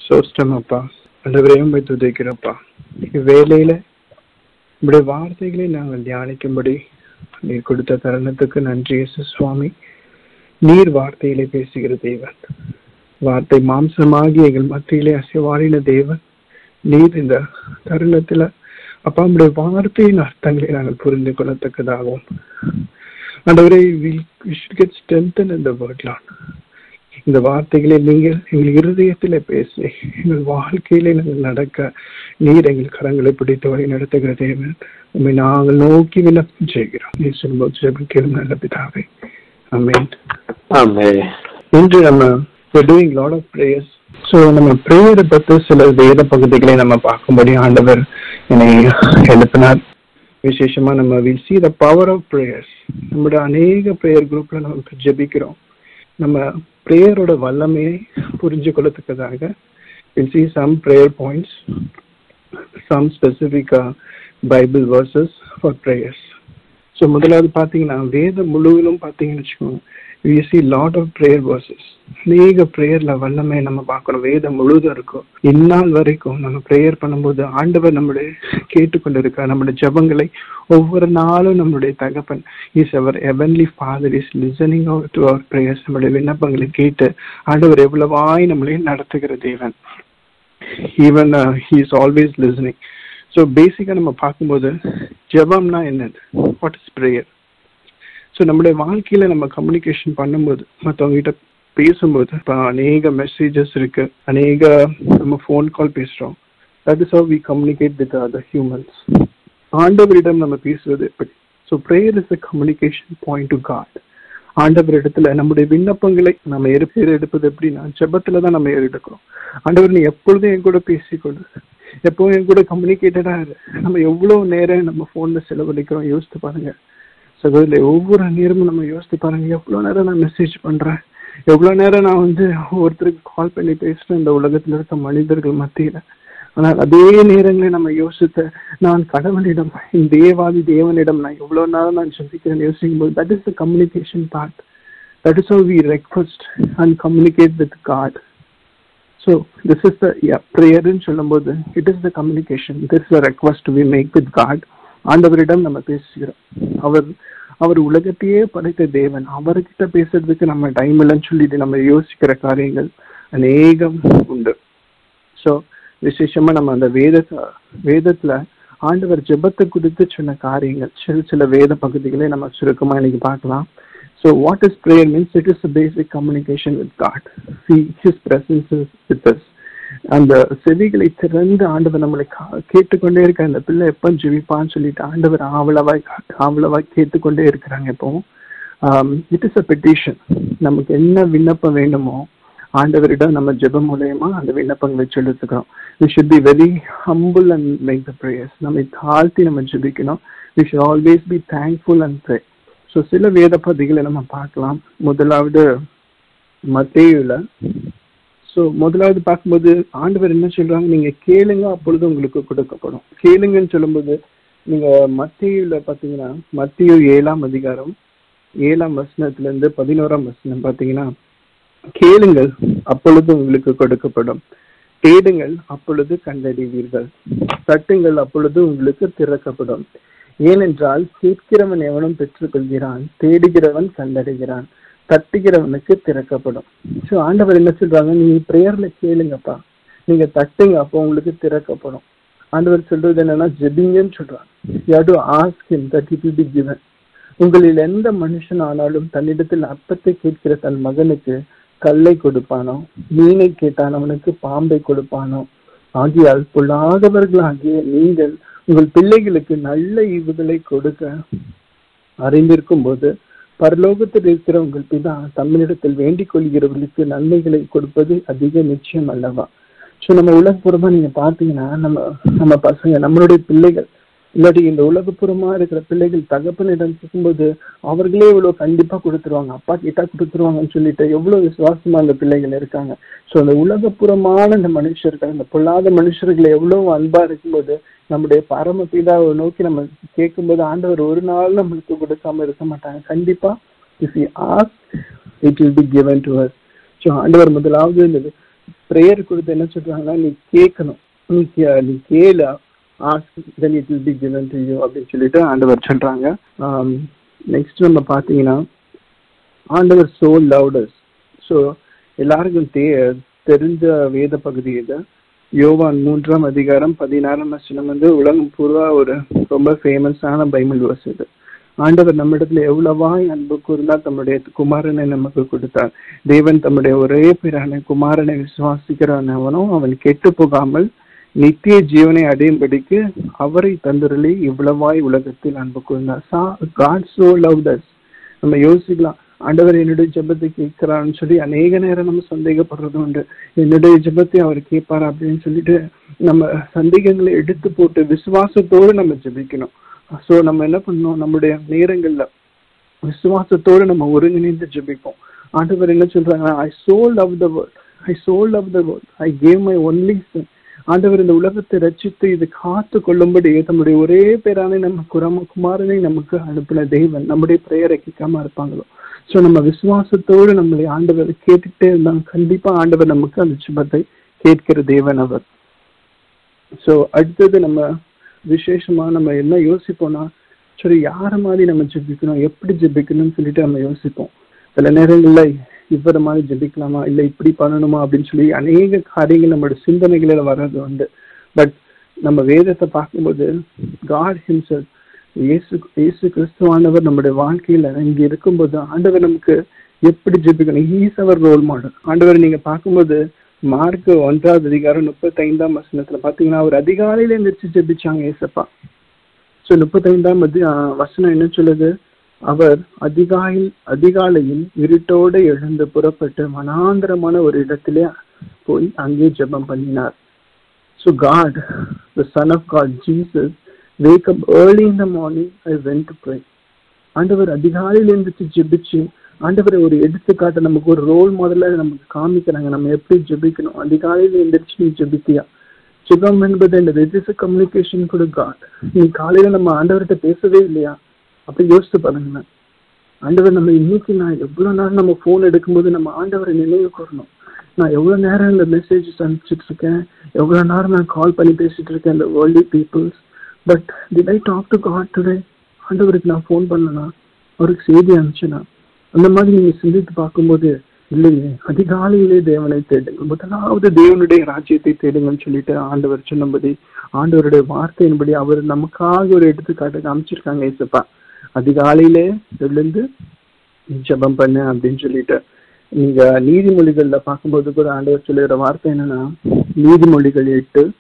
சோஸ்டம் அப்பா, ஆண்டவரையும் போய் துதிக்கிறப்பா. இவ்வேளையில உங்களுடைய வார்த்தைகளை நாங்கள் தியானிக்கும்படி நீர் கொடுத்த தருணத்துக்கு நன்றி இயேசு சுவாமி. நீர் வார்த்தையிலே பேசுகிற தேவன், வார்த்தை மாம்சமாகி எங்கள் மத்தியிலே அசைவாடின தேவன் நீர். இந்த தருணத்துல அப்பா உங்களுடைய வார்த்தையின் அர்த்தங்களை நாங்கள் புரிந்து கொள்ளத்தக்கதாகவும் ஆண்டவரே we should get strengthened in the word, Lord. இந்த வார்த்தைகளை நீங்கள் எங்கள் இருதயத்திலே பேசி எங்கள் வாழ்க்கையிலே நாங்கள் நடக்க நீர் எங்கள் கரங்களை பிடித்து வழி நடத்துகிற தேவன் உண்மை நாங்கள் நோக்கி விண்ணப்பம் செய்கிறோம். நீர் சொல்லும்போது கேளும் நல்ல பிதாவே, ஆமென். இன்று நம்ம doing lot of prayers. So நம்ம பிரேயரை பற்றி சில வேத பகுதிகளை நம்ம பார்க்கும்படி ஆண்டவர் என்னை எழுப்பினார். விசேஷமா நம்ம will see the power of prayers. நம்முடைய அநேக பிரேயர் குரூப்ல நம்ம ஜெபிக்கிறோம். நம்ம பிரேயரோட வல்லமையை புரிஞ்சு கொள்ளத்தக்கதாக we'll see some prayer points, some specific Bible verses for prayers. So முதலாவது பார்த்தீங்கன்னா வேதம் முழுவதும் பார்த்தீங்கன்னு வச்சுக்கோங்க, we see lot of prayer verses. அநேக பிரேயர்ல வல்லமை நம்ம பார்க்கணும். வேதம் முழுவதும் இருக்கும். இந்நாள் வரைக்கும் நம்ம பிரேயர் பண்ணும்போது ஆண்டவர் நம்முடைய கேட்டுக்கொண்டு இருக்க நம்முடைய ஜெபங்களை ஒவ்வொரு நாளும் நம்முடைய தகப்பன் இஸ் அவர் heavenly father is listening to our prayers. நம்முடைய விண்ணப்பங்களை கேட்டு ஆண்டவர் எவ்வளவாய் நம்மளை நடத்துகிற தேவன். Even he is always listening. So பேசிக்கா நம்ம பார்க்கும்போது ஜெபம்னா என்னது, வாட் இஸ் பிரேயர்? ஸோ நம்மளுடைய வாழ்க்கையில நம்ம கம்யூனிகேஷன் பண்ணும்போது மற்றவங்க கிட்ட பேசும்போது இப்போ அநேக மெசேஜஸ் இருக்கு, அநேக நம்ம ஃபோன் கால் பேசுறோம். That is how we communicate with other humans. ஆண்டவரிடம் நம்ம பேசுவது எப்படி? So prayer is a communication point to God. ஆண்டவரிடத்துல நம்முடைய விண்ணப்பங்களை நம்ம எடுப்பது எப்படின்னா ஜெபத்துல தான் நம்ம எடுக்கிறோம். ஆண்டவர் நீ எப்பொழுதும் என் கூட பேசிக்கொண்டு எப்பவும் என் கூட கம்யூனிகேட்டடா இரு. நம்ம எவ்வளவு நேரம் நம்ம போன்ல செலவழிக்கிறோம் யோசித்து பாருங்க சகோதரி. ஒவ்வொரு நேரமும் நம்ம யோசித்து பாருங்க, எவ்வளவு நேரம் நான் மெசேஜ் பண்றேன், எவ்வளவு நேரம் நான் ஒருத்தருக்கு கால் பண்ணி பேசுறேன் இந்த உலகத்துல இருக்க மனிதர்கள் மத்தியில. ஆனால் அதே நேரங்களை நம்ம யோசித்த நான் கடவுளிடம் தேவாதி தேவனிடம் நான் எவ்வளவு நேரம் நான் ஜெபிக்கிறேன் யோசிக்கும் போது that is the communication part. That is how we request and communicate with God. So this is the prayer ன்னு சொல்லும்போது it is the communication, this is the request we make with God. ஆண்டவரிடம் நம்ம பேசுகிறோம். அவர் உலகத்தையே படைத்த தேவன், அவர்கிட்ட பேசுறதுக்கு நம்ம டைம் இல்லைன்னு சொல்லிட்டு நம்ம யோசிக்கிற காரியங்கள் அநேகம் உண்டு. ஸோ விசேஷமா நம்ம அந்த வேதத்துல ஆண்டவர் ஜெபத்தை குறித்து சொன்ன காரியங்கள் சில வேத பகுதிகளை நம்ம சுருக்கமா இன்னைக்கு பார்க்கலாம். So what is prayer means? It is a basic communication with God. See His presence is with us. அந்த செவிகளை திறந்து ஆண்டவர் நம்மளை கேட்டுக்கொண்டே இருக்க, அந்த பிள்ளை எப்ப ஜெபிப்பான்னு சொல்லிட்டு ஆண்டவர் ஆவலவாய் கேட்டுக்கொண்டே இருக்கிறாங்க. இப்போ இட் இஸ் அ பெட்டிஷன். நமக்கு என்ன விண்ணப்பம் வேண்டுமோ ஆண்டவரிடம் நம்ம ஜெபம் மூலயமா அந்த விண்ணப்பங்களை சொல்லிருக்கிறோம். We should be very humble and make the prayers. நம்மை தாழ்த்தி நம்ம ஜெபிக்கணும். We should always be thankful and pray. So சில வேத பகுதிகளை நம்ம பார்க்கலாம். முதலாவது மத்தேயுல. ஸோ முதலாவது பார்க்கும்போது ஆண்டவர் என்ன சொல்றாங்க, நீங்க கேளுங்க அப்பொழுது உங்களுக்கு கொடுக்கப்படும். கேளுங்கன்னு சொல்லும்போது நீங்க மத்தேயுல பார்த்தீங்கன்னா மத்தேயு 7ஆம் அதிகாரம் 7ஆம் வசனத்துல இருந்து 11ஆம் வசனம் பார்த்தீங்கன்னா, கேளுங்கள் அப்பொழுது உங்களுக்கு கொடுக்கப்படும், தேடுங்கள் அப்பொழுது கண்டறிவீர்கள், தட்டுங்கள் அப்பொழுது உங்களுக்கு திறக்கப்படும். ஏனென்றால் கேட்கிறவன் எவனும் பெற்றுக்கொள்கிறான், தேடுகிறவன் கண்டடைகிறான், தட்டுகிறவனுக்கு திறக்கப்படும். ஸோ ஆண்டவர் என்ன சொல்றாங்க, நீங்க பிரேயர்ல கேளுங்கப்பா, நீங்க தட்டுங்க அப்போ உங்களுக்கு திறக்கப்படும். ஆண்டவர் சொல்றது என்னன்னா ஜெபிங்கன்னு சொல்றாங்க. You have to ask him that it will be given. உங்களில் எந்த மனுஷன் ஆனாலும் தன்னிடத்தில் அப்பத்தை கேட்கிற தன் மகனுக்கு கல்லை கொடுப்பானோ, மீனை கேட்டான் அவனுக்கு பாம்பை கொடுப்பானோ, ஆகியால் பொல்லாதவர்களாகிய நீங்கள் உங்கள் பிள்ளைகளுக்கு நல்ல ஈவுகளை கொடுக்க அறிந்திருக்கும் போது பரலோகத்தில் இருக்கிற உங்கள் பிதா தமிழிடத்தில் வேண்டிக் கொள்கிறவர்களுக்கு நன்மைகளை கொடுப்பது அதிக நிச்சயம் அல்லவா? ஸோ நம்ம உலகப்புறமா நீங்க பாத்தீங்கன்னா நம்ம பசங்க நம்மளுடைய பிள்ளைகள் இல்லாட்டி இந்த உலகப்புறமா இருக்கிற பிள்ளைகள் தகப்பனிடம் கேட்கும்போது அவர்களே இவ்வளவு கண்டிப்பா கொடுத்துருவாங்க, அப்பா கேட்டா கொடுத்துருவாங்கன்னு சொல்லிட்டு எவ்வளவு விசுவாசமா அந்த பிள்ளைகள் இருக்காங்க. ஸோ அந்த உலகப்புறமான இந்த மனுஷர்கள், இந்த பொல்லாத மனுஷர்களை எவ்வளவு அன்பா இருக்கும்போது நம்முடைய பரமபிதாவை நோக்கி நம்ம கேட்கும்போது ஆண்டவர் ஒரு நாள் நம்மளுக்கு கொடுக்காம இருக்க மாட்டாங்க. கண்டிப்பா if we ask it will be given to us. So ஆண்டவர் முதலாவது பிரேயர் கொடுத்து என்ன சொல்றாங்கன்னா, நீ கேட்கணும், நீ கேளு, ask then it will be given to you அப்படின்னு சொல்லிட்டு ஆண்டவர் சொல்றாங்க. நெக்ஸ்ட் நம்ம பார்த்தீங்கன்னா, ஆண்டவர் so loved us. ஸோ எல்லாருக்கும் தெரிஞ்ச வேத பகுதி இது. யோவான் 3:16 உலகம் பூர்வா ஒரு ரொம்ப ஃபேமஸான பைபிள் வேர்ஸ் இது. ஆண்டவர் நம்மிடத்துல எவ்வளவாய் அன்பு கூர்ந்தால் தம்முடைய குமாரனை நமக்கு கொடுத்தார். தேவன் தம்முடைய ஒரே பேரான குமாரனை விசுவாசிக்கிறவனும் அவன் கெட்டு போகாமல் நித்திய ஜீவனை அடையும்படிக்கு அவரை தந்துரலி இவ்வளவாய் உலகத்தில் அன்பு கூர்ந்தார். God so loved us. நம்ம யோசிக்கலாம், ஆண்டவர் என்னுடைய ஜெபத்தை கேட்கிறான்னு சொல்லி அநேக நேரம் நம்ம சந்தேகப்படுறது உண்டு. என்னுடைய ஜெபத்தை அவர் கேட்பார் அப்படின்னு சொல்லிட்டு நம்ம சந்தேகங்களை எடுத்து போட்டு விசுவாசத்தோடு நம்ம ஜெபிக்கணும். ஸோ நம்ம என்ன பண்ணணும், நம்முடைய நேரங்கள்ல விசுவாசத்தோடு நம்ம ஒருங்கிணைந்து ஜெபிப்போம். ஆண்டவர் என்ன சொல்றாங்க, I so love the world, I so love the world, I gave my only son. ஆண்டவர் இந்த உலகத்தை ரட்சித்து இது காத்து கொள்ளும்படி தம்முடைய ஒரே பேரான நம்ம குமாரனை நமக்கு அனுப்பின தெய்வன் நம்முடைய பிரேயரை கேட்காம இருப்பாங்களோ? ஸோ நம்ம விசுவாசத்தோடு நம்மளை ஆண்டவர் கேட்டுக்கிட்டே இருந்தாங்க, கண்டிப்பா ஆண்டவர் நமக்கு அந்த ஜெபத்தை கேட்கிற தேவன் அவர். ஸோ அடுத்தது நம்ம விசேஷமா நம்ம என்ன யோசிப்போம்னா, சரி யார மாதிரி நம்ம ஜெபிக்கணும், எப்படி ஜெபிக்கணும்னு சொல்லிட்டு நம்ம யோசிப்போம். சில நேரங்கள்ல இவர மாதிரி ஜெபிக்கலாமா, இல்லை இப்படி பண்ணணுமா அப்படின்னு சொல்லி அநேக காரியங்கள் நம்மளோட சிந்தனைகளில் வர்றது உண்டு. பட் நம்ம வேதத்தை பார்க்கும்போது காட் ஹிம்செல்ஃப், இயேசு கிறிஸ்துவானவர் நம்முடைய வாழ்க்கையில இங்க இருக்கும்போது ஆண்டவர் நமக்கு எப்படி ஜெபிக்கணும், he is our role model. ஆண்டவர் நீங்க பார்க்கும்போது மார்க் 1:35 பாத்தீங்கன்னா, அவர் அதிகாலையில எந்திரிச்சு ஜெபிச்சாங்க ஏசப்பா. ஸோ 35 என்ன சொல்லுது, அவர் அதிகாலையில் இருட்டோடு எழுந்து புறப்பட்டு வனாந்தரமான ஒரு இடத்திலே போய் அங்கே ஜெபம் பண்ணினார். So God, the Son of God, Jesus, wake up early in the morning, I went to pray. ஆண்டவர் அதிகாலையில் எழுந்திரிச்சு ஜெபிச்சு ஆண்டவரை ஒரு எடுத்துக்காட்ட நமக்கு ஒரு ரோல் மாடலா நமக்கு காமிக்கிறாங்க, நம்ம எப்படி ஜெபிக்கணும். அதிகாலையில் எழுந்திரிச்சு நீ ஜெபித்தியா? ஜெபம் என்பது என்னது? It is a communication to God. நீ காலையில நம்ம ஆண்டவர்கிட்ட பேசவே இல்லையா? அப்படி யோசிச்சு பாருங்க. ஆண்டவர் நம்ம இன்னைக்கு நான் எவ்வளவு நேரம் நம்ம போன் எடுக்கும்போது நம்ம ஆண்டவரை நினைவு கூறணும். நான் எவ்வளவு நேரம் இந்த மெசேஜஸ் அனுப்பிச்சிட்டு இருக்கேன், எவ்வளவு நேரம் நான் கால் பண்ணி பேசிட்டு இருக்கேன் இந்த worldly peoples. But did I talk to God today? ஆண்டவருக்கு நான் ஃபோன் பண்ணனா, அவருக்கு செய்தி அனுப்பிச்சேனா? அந்த மாதிரி நீங்க சிந்தித்து பார்க்கும்போது இல்லையே, அதிகாலையிலே தேவனை தேடுங்க, முதலாவது தேவனுடைய ராஜ்யத்தை தேடுங்கன்னு சொல்லிட்டு ஆண்டவர் சொன்னபடி ஆண்டவருடைய வார்த்தையின்படி அவர் நமக்காக ஒரு எடுத்துக்காட்டு காமிச்சிருக்காங்க. ஏசப்பா அதிகாலையிலே எழுந்து ஜெபம் பண்ணு அப்படின்னு சொல்லிட்டு. நீங்க நீதிமொழிகள்ல பார்க்கும்போது கூட ஆண்டவர் சொல்லுகிற வார்த்தை என்னன்னா, நீதிமொழிகள்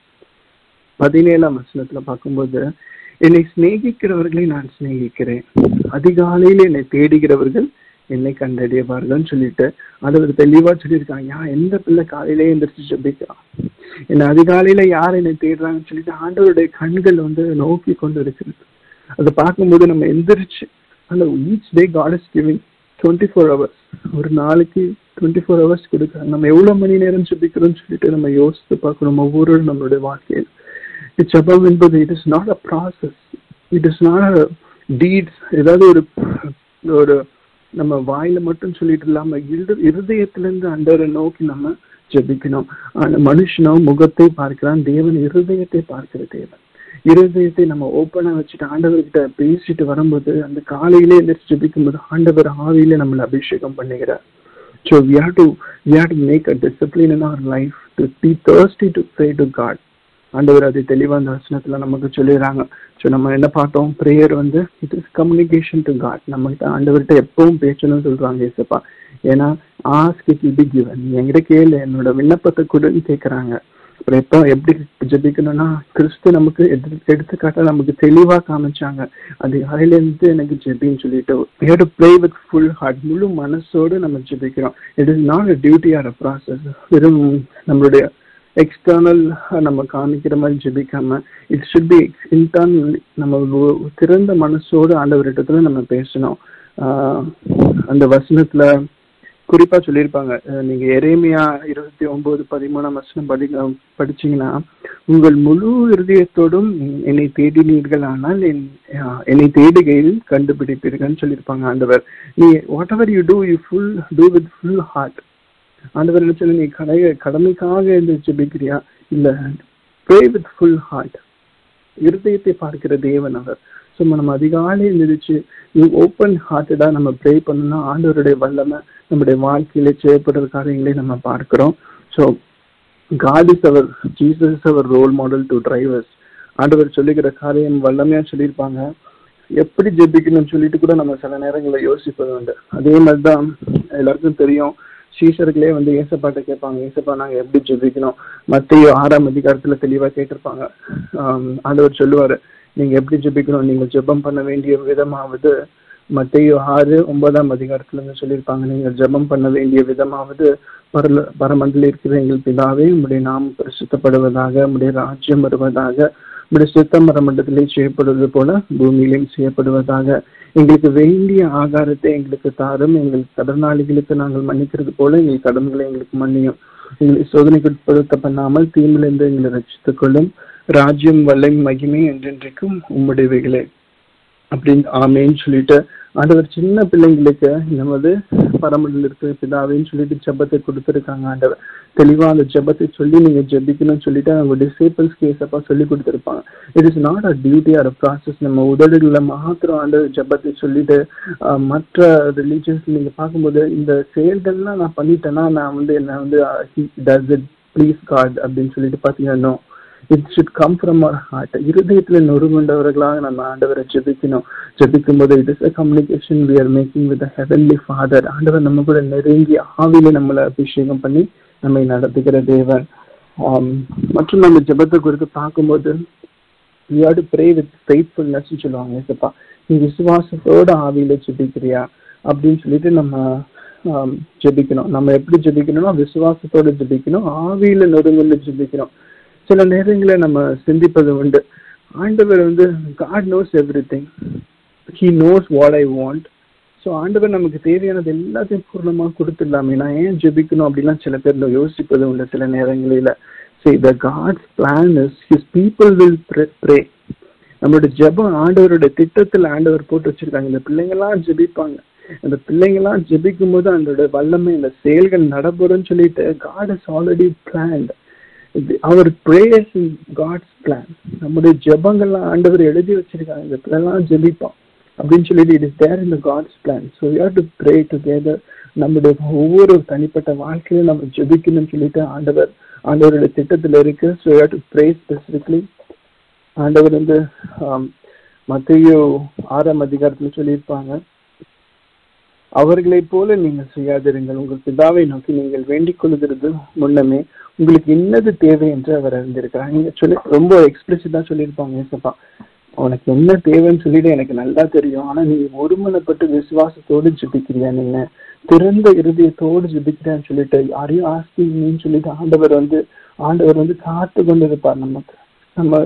8:17 பார்க்கும்போது, என்னை சிநேகிக்கிறவர்களை நான் சிநேகிக்கிறேன், அதிகாலையில என்னை தேடுகிறவர்கள் என்னை கண்டறியவார்கள் சொல்லிட்டு ஆண்டவர் தெளிவா சொல்லியிருக்காங்க. எந்த பிள்ளை காலையிலே எந்திரிச்சு ஜெபிக்கிறான், என்ன அதிகாலையில யார் என்னை தேடுறாங்கன்னு சொல்லிட்டு ஆண்டவருடைய கண்கள் நோக்கி கொண்டு இருக்கிறது. அதை பார்க்கும்போது நம்ம எந்திரிச்சு அந்த each day God is giving 24 hours, ஒரு நாளைக்கு 24 hours கொடுக்குறாங்க. நம்ம எவ்வளவு மணி நேரம் ஜெபிக்கிறோம்னு சொல்லிட்டு நம்ம யோசித்து பார்க்கணும் ஒவ்வொரு நம்மளுடைய வாழ்க்கையில். ஜெபம் என்பது it is not a process, it is not a deeds. ஏதாவது ஒரு நம்ம வாயில மட்டும் சொல்லிட்டு இல்லாம இருதயத்திலிருந்து ஆண்டவரை நோக்கி நம்ம ஜெபிக்கணும். மனுஷனோ முகத்தை பார்க்கிறான், தேவன் இருதயத்தை பார்க்கிற தேவன். இருதயத்தை நம்ம ஓப்பனா வச்சுட்டு ஆண்டவர்கிட்ட பேசிட்டு வரும்போது அந்த காலையிலே எந்திரிச்சு ஜெபிக்கும் போது ஆண்டவர் ஆவியில நம்மளை அபிஷேகம் பண்ணுகிறார். So we have to make a discipline in our life to be thirsty to pray to God. ஆண்டவர் அதை தெளிவா அந்த வசனத்துல நமக்கு சொல்லிடுறாங்க. ஸோ நம்ம என்ன பார்த்தோம், prayer it is communication to God. நம்ம கிட்ட ஆண்டவர்கிட்ட எப்பவும் பேசணும்னு சொல்றாங்க ஏசப்பா. ஏன்னா ask it will be given, நீ என்கிட்ட கேளு, என்னோட விண்ணப்பத்தை கொடுன்னு கேட்கறாங்க. அப்புறம் எப்போ எப்படி ஜெபிக்கணும்னா, கிறிஸ்து நமக்கு எடுத்துக்காட்டா நமக்கு தெளிவா காமிச்சாங்க. அது அதிலிருந்து எனக்கு ஜெபின்னு சொல்லிட்டு we have to pray with full heart, முழு மனசோடு நம்ம ஜெபிக்கிறோம். It is not a duty or a process. வெறும் நம்மளுடைய எக்ஸ்டர்னல் நம்ம காமிக்கிற மாதிரி ஜெபிக்காம இட் ஷுட் பி இன்டர்னல். நம்ம திறந்த மனசோடு ஆண்டவரிடத்துல நம்ம பேசணும். அந்த வசனத்துல குறிப்பா சொல்லியிருப்பாங்க, நீங்க எரேமியா 29:13 படிச்சீங்கன்னா, உங்கள் முழு இருதயத்தோடும் என்னை தேடினீர்கள் ஆனால் என்னை தேடுகையில் கண்டுபிடிப்பீர்கள்னு சொல்லியிருப்பாங்க ஆண்டவர். நீ whatever you do, you do with full heart. ஆண்டவர் என்ன சொல்ல, நீ கடமைக்காக இருந்து ஜெபிக்கிறியா? இல்ல, ப்ரே வித் ஃபுல் ஹார்ட். இருதயத்தை பார்க்கிற தேவன் அவர். ஸோ நம்ம அதிகாலை எழுந்திரிச்சு ஓப்பன் ஹார்ட்டடா நம்ம ப்ரே பண்ணோம்னா ஆண்டவருடைய வல்லமை நம்முடைய வாழ்க்கையில செய்யப்படுற காரியங்களை நம்ம பார்க்கிறோம். So God is our, Jesus is our role model to drivers. ஆண்டவர் சொல்லிக்கிற காரியம் வல்லமையா சொல்லியிருப்பாங்க. எப்படி ஜெபிக்கணும்னு சொல்லிட்டு கூட நம்ம சில நேரங்களில் யோசிப்பது உண்டு. அதே மாதிரிதான் எல்லாருக்கும் தெரியும், சீஷர்களே ஏசப்பாட்ட கேட்பாங்க, ஏசப்பா நாங்க எப்படி ஜெபிக்கணும்? மத்தேயு 6ஆம் அதிகாரத்துல தெளிவா கேட்டிருப்பாங்க. ஆண்டவர் சொல்லுவாரு, நீங்க எப்படி ஜெபிக்கணும், நீங்க ஜெபம் பண்ண வேண்டிய விதமாவது, மத்தேயு 6:9ஆம் அதிகாரத்துல சொல்லியிருப்பாங்க, நீங்க ஜெபம் பண்ண வேண்டிய விதமாவது, பரமண்டல இருக்கிற எங்கள் பிதாவே, உங்களுடைய நாமம் பரிசுத்தப்படுவதாக, உங்களுடைய ராஜ்யம் வருவதாக, உங்களுடைய சித்தம் பரமண்டலத்திலே செய்யப்படுவது போல பூமியிலும் செய்யப்படுவதாக, எங்களுக்கு வேண்டிய ஆகாரத்தை எங்களுக்கு தாரும், எங்கள் கடனாளிகளுக்கு நாங்கள் மன்னிக்கிறது போல எங்கள் கடன்களை எங்களுக்கு மன்னியும், எங்களை சோதனைக்கு உட்படுத்த பண்ணாமல் தீமிலிருந்து எங்களை ரட்சித்துக் கொள்ளும், ராஜ்யம் வல்லை மகிமை என்றென்றைக்கும் உம்முடையவைகளே அப்படின்னு ஆமேன்னு சொல்லிட்டு ஆண்டவர் சின்ன பிள்ளைங்களுக்கு நமது பரமண்டல இருக்கிற பிதாவேன்னு சொல்லிட்டு ஜெபத்தை கொடுத்துருக்காங்க. ஆண்டவர் தெளிவா அந்த ஜெபத்தை சொல்லி நீங்க ஜெபிக்கணும்னு சொல்லிட்டு அவங்க டிசைபிள்ஸ் கேஸப்பா சொல்லி கொடுத்துருப்பாங்க. It is not a duty or a process. நம்ம உதடுகளை மாத்திரம் ஆண்டவர் ஜெபத்தை சொல்லிட்டு மற்ற ரிலீஜியன்ஸ் நீங்க பார்க்கும்போது இந்த செயல்கள்லாம் நான் பண்ணிட்டேன்னா நான் என்ன டஸ் இட் ப்ளீஸ் காட் அப்படின்னு சொல்லிட்டு பாத்தீங்கன்னா it should come from our heart. இருதயத்துல நொறுங்குண்டவர்களாக நம்ம ஆண்டவரை ஜெபிக்கணும். ஜெபிக்கும் போது it is a communication we are making with heavenly father. ஆண்டவர் நம்ம கூட நெருங்கி ஆவியில நம்மளை அபிஷேகம் பண்ணி நம்மை நடத்துகிற தேவன். மற்றும் நம்ம ஜெபத்தை குறித்து பார்க்கும்போது we have to pray with faithfulness சொல்லுவாங்க. ஏசப்பா நீ விசுவாசத்தோட ஆவியில ஜெபிக்கிறியா அப்படின்னு சொல்லிட்டு நம்ம ஜெபிக்கணும். நம்ம எப்படி ஜெபிக்கணும்னா விசுவாசத்தோட ஜெபிக்கணும், ஆவியில நொறுங்குன்னு ஜெபிக்கணும். சில நேரங்களில் நம்ம சிந்திப்பது உண்டு, ஆண்டவர் God knows everything, he knows what I want. So ஆண்டவர் நமக்கு தேவையானது எல்லாத்தையும் பூர்ணமாக கொடுத்துடலாமே, நான் ஏன் ஜெபிக்கணும் அப்படிலாம் சில பேர் யோசிப்பது உண்டு சில நேரங்களில். See, the God's plan is his people will pray. நம்மளோட ஜெபம் ஆண்டவருடைய திட்டத்தில் ஆண்டவர் போட்டு வச்சிருக்காங்க. இந்த பிள்ளைங்கெல்லாம் ஜெபிப்பாங்க, அந்த பிள்ளைங்கெல்லாம் ஜெபிக்கும் போது அதோட வல்லமை இந்த செயல்கள் நடைபெறும்னு சொல்லிட்டு God has already planned. Our prayers in God's plan. நம்முடைய ஜெபங்கள்லாம் ஆண்டவர் எழுதி வச்சிருக்காங்க, இந்த பிள்ளைலாம் ஜெபிப்பான் அப்படின்னு சொல்லிட்டு it is there in the God's plan. So you have to pray together. நம்முடைய ஒவ்வொரு தனிப்பட்ட வாழ்க்கையிலும் நம்ம ஜெபிக்கணும்னு சொல்லிட்டு ஆண்டவருடைய திட்டத்தில் இருக்கு. So you have to pray specifically. ஆண்டவர் மத்தேயு 6ஆம் அதிகாரத்தில் சொல்லியிருப்பாங்க, அவர்களை போல நீங்கள் செய்யாதிருங்கள், உங்கள் பிதாவை நோக்கி நீங்கள் வேண்டிக் கொள்கிறது முன்னமே உங்களுக்கு என்னது தேவை என்று அவர் அறிந்திருக்கிறார். நீங்க சொல்லி ரொம்ப எக்ஸ்பிளிசிட்டா சொல்லியிருப்பாங்க, ஏசப்பா உனக்கு என்ன தேவைன்னு சொல்லிட்டு எனக்கு நல்லா தெரியும், ஆனா நீ ஒருமனப்பட்டு விசுவாசத்தோடு ஜெபிக்கிறியா, நீங்க திறந்த இருதயத்தோடு ஜெபிக்கிறான்னு சொல்லிட்டு யாரையும் ஆஸ்தின்னு சொல்லிட்டு ஆண்டவர் காத்து கொண்டு இருப்பார் நமக்கு. நம்ம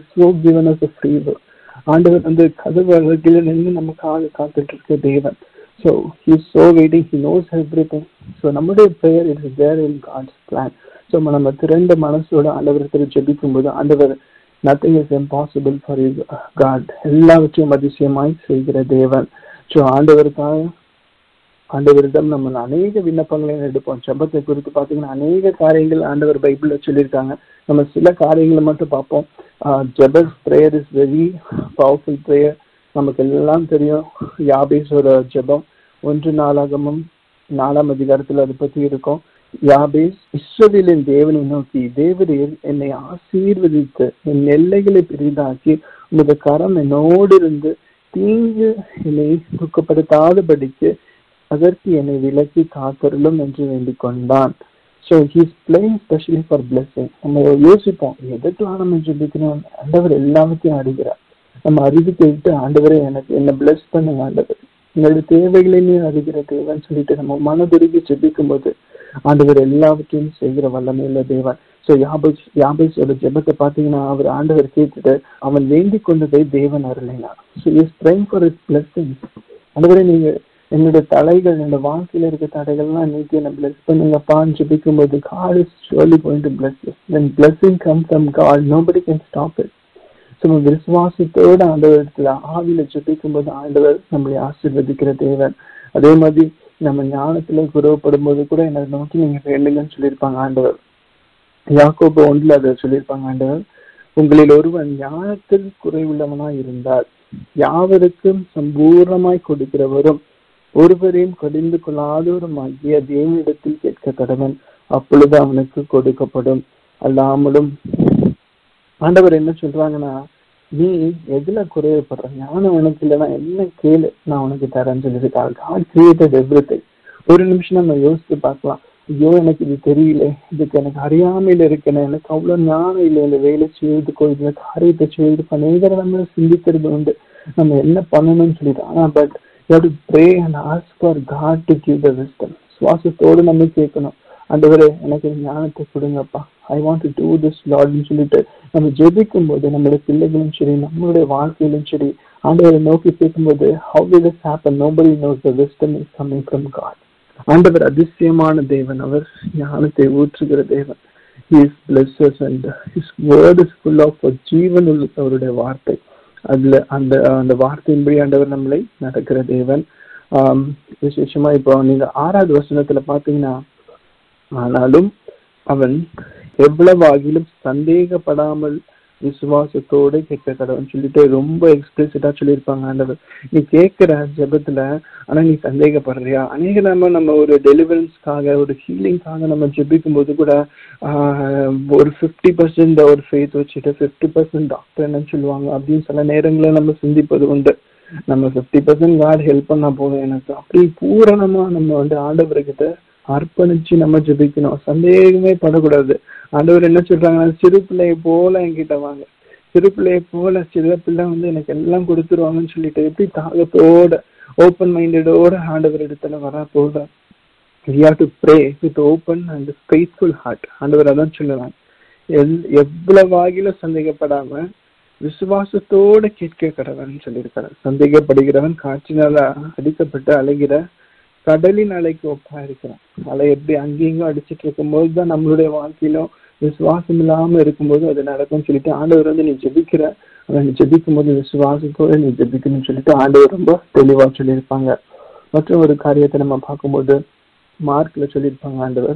ஆண்டவர் கதவு அருகில நின்று நமக்காக காத்துட்டு இருக்க தேவன். So he is so waiting, he knows everything. So நம்முடைய prayer is there in God's plan. So நம்ம திறந்த மனசோட ஆண்டவரிடத்தில் ஜெபிக்கும் போது ஆண்டவர் nothing is impossible for you God, எல்லாவற்றையும் அதிசயமாய் செய்கிற தேவன். ஸோ ஆண்டவரிடம் நம்ம அநேக விண்ணப்பங்களை எடுப்போம். ஜெபத்தை குறித்து பார்த்தீங்கன்னா அநேக காரியங்கள் ஆண்டவர் பைபிள்ல சொல்லியிருக்காங்க. நம்ம சில காரியங்களை மட்டும் பார்ப்போம். Jabez prayer is very powerful prayer. நமக்கு எல்லாம் தெரியும் யாபேஸோட ஜெபம் 1 நாளாகமம் 4ஆம் அதிகாரத்தில் அதை பற்றி இருக்கும். யாபேஸ் இஸ்ரவேலின் தேவனை நோக்கி, தேவரீர் என்னை ஆசீர்வதித்து என் எல்லைகளை பெரிதாக்கி உமது கரம் என்னோடு இருந்து தீங்கு என்னை துக்கப்படுத்தாதபடிக்கு அதற்கு என்னை விலக்கி காத்தருளும் என்று வேண்டிக் கொண்டான். So he's praying specially for blessing. நம்ம யோசிப்போம் எதுக்கெல்லாம் நம்ம ஜெபிக்கணும், ஆண்டவர் எல்லாத்தையும் அறிகிறார். நம்ம அறிவு கேட்டு ஆண்டவரை எனக்கு என்ன பிளஸ் பண்ணுங்க ஆண்டவர், என்னுடைய தேவைகளையும் அறிகிற தேவன் சொல்லிட்டு நம்ம மனதுருகி ஜெபிக்கும் போது ஆண்டவர் எல்லாவற்றையும் செய்கிற வல்லமையுள்ள தேவன். ஸோ யாபேஸோட ஜெபத்தை பார்த்தீங்கன்னா அவர் ஆண்டவர் கேட்டுட்டு அவன் வேண்டிக் கொண்டதை தேவன் அருளினார். So is praying for is blessings. ஆண்டவரே நீங்க என்னுடைய தடைகள், என்னோட வாழ்க்கையில இருக்க தடைகள்லாம் நீக்கி என்ன பிளஸ் பண்ணுங்கப்பான்னு ஜெபிக்கும் போது God is surely going to bless us. When blessing comes from God, nobody can stop it. So விசுவாசத்தோட ஆண்டவர் இடத்துல ஆவியில ஜெபிக்கும் போது ஆண்டவர் நம்மளை ஆசீர்வதிக்கிற தேவன். அதே மாதிரி நம்ம ஞானத்துல குறைவுப்படும் போது கூட என்னை நோக்கி நீங்க வேண்டுங்கன்னு சொல்லியிருப்பாங்க ஆண்டவர். யாக்கோபு 1 அதை சொல்லியிருப்பாங்க ஆண்டவர். உங்களில் ஒருவன் ஞானத்தில் குறைவுள்ளவனா இருந்தால் யாவருக்கும் சம்பூர்ணமாய் கொடுக்கிறவரும் ஒருவரையும் கடிந்து கொள்ளாதவரும் ஆகிய தேவனிடத்தில் கேட்க கடவன், அப்பொழுது அவனுக்கு கொடுக்கப்படும். அல்லாமலும் ஆண்டவர் என்ன சொல்றாங்கன்னா, நீ எதுல குறைவுபடுற, ஞானம் உனக்கு இல்லைன்னா என்ன கேளு, நான் உனக்கு தரேன்னு சொல்லியிருக்காங்க. God created everything. ஒரு நிமிஷம் நம்ம யோசித்து பார்க்கலாம், ஐயோ எனக்கு இது தெரியல, இதுக்கு எனக்கு அறியாமையில இருக்கேன், எனக்கு அவ்வளவு ஞானம் இல்லை, இந்த வேலை செய்வதுக்கோ இந்த காரியத்தை செய்வதுக்கோ அநேகரை நம்ம சிந்திக்கிறது உண்டு, நம்ம என்ன பண்ணணும்னு சொல்லிட்டு. ஆனா but you have to pray and ask for God to give the wisdom. சுவாசத்தோடு நம்ம கேட்கணும், ஆண்டவரே எனக்கு ஞானத்தை கொடுங்கப்பா, I want to do this லார்ட்னு சொல்லிட்டு நம்ம ஜெபிக்கும் போது நம்மளுடைய பிள்ளைகளும் சரி நம்மளுடைய வாழ்க்கையிலும் சரி ஆண்டவரை நோக்கி கேட்கும்போது how will this happen? Nobody knows. The wisdom is coming from God. ஆண்டவர் அதிசயமான தேவன், அவர் ஞானத்தை ஊற்றுகிற தேவன். He is blessed and his word is full of ஜீவன் உள்ள அவருடைய வார்த்தை. அதுல அந்த அந்த வார்த்தையின்படி ஆண்டவர் நம்மளை நடக்கிற தேவன். விசேஷமா இப்போ நீங்க 6வது வசனத்துல பாத்தீங்கன்னா, ஆனாலும் அவன் எவ்வளவாகிலும் சந்தேகப்படாமல் விசுவாசத்தோடு கேட்க கடவுன்னு சொல்லிட்டு ரொம்ப எக்ஸ்பிளிசிட்டா சொல்லியிருப்பாங்க ஆண்டவர். நீ கேட்கிற ஜெபத்துல ஆனா நீ சந்தேகப்படுறியா? அநேக நம்ம ஒரு டெலிவரன்ஸ்க்காக ஒரு ஹீலிங்காக நம்ம ஜெபிக்கும் போது கூட ஒரு 50% ஒரு ஃபெய்த் வச்சுட்டு 50% டாக்டர் என்னன்னு சொல்லுவாங்க அப்படின்னு சில நேரங்களில் நம்ம சிந்திப்பது உண்டு. நம்ம 50% காட் ஹெல்ப் பண்ணா போதும் எனக்கு, அப்படி பூரணமா நம்ம ஆண்டவர்கிட்ட அர்ப்பணிச்சு நம்ம ஜெபிக்கணும், சந்தேகமே படக்கூடாது. ஆண்டவர் என்ன சொல்றாங்கன்னா, சிறு பிள்ளையை போல என்கிட்ட வாங்க, சிறு பிள்ளையை போல, சிறு பிள்ளை எனக்கு எல்லாம் கொடுத்துருவாங்கன்னு சொல்லிட்டு எப்படி தாகத்தோட ஓப்பன் மைண்டடோட ஆண்டவர் இடத்துல வரா போத. We have to pray with open and faithful heart. ஆண்டவர் அதான் சொல்லுவாங்க, எவ்வளவாகிலும் சந்தேகப்படாம விசுவாசத்தோட கேட்க கடவன் சொல்லியிருக்காரு. சந்தேகப்படுகிறவன் காற்றினால அடிக்கப்பட்டு அலைகிற கடலின் அலைக்கு ஒப்பா இருக்கிறான். அலை எப்படி அங்கேயும் அடிச்சுட்டு இருக்கும்போது தான் நம்மளுடைய வாழ்க்கையிலும் விசுவாசம் இல்லாம இருக்கும்போது அது நடக்கும்னு சொல்லிட்டு ஆண்டவர் நீ ஜெபிக்கிற, அதை நீ ஜெபிக்கும் போது விசுவாசத்தோட நீ ஜெபிக்கணும்னு சொல்லிட்டு ஆண்டவர் ரொம்ப தெளிவா சொல்லியிருப்பாங்க. மற்றும் ஒரு காரியத்தை நம்ம பார்க்கும்போது மார்க்ல சொல்லியிருப்பாங்க ஆண்டவர்.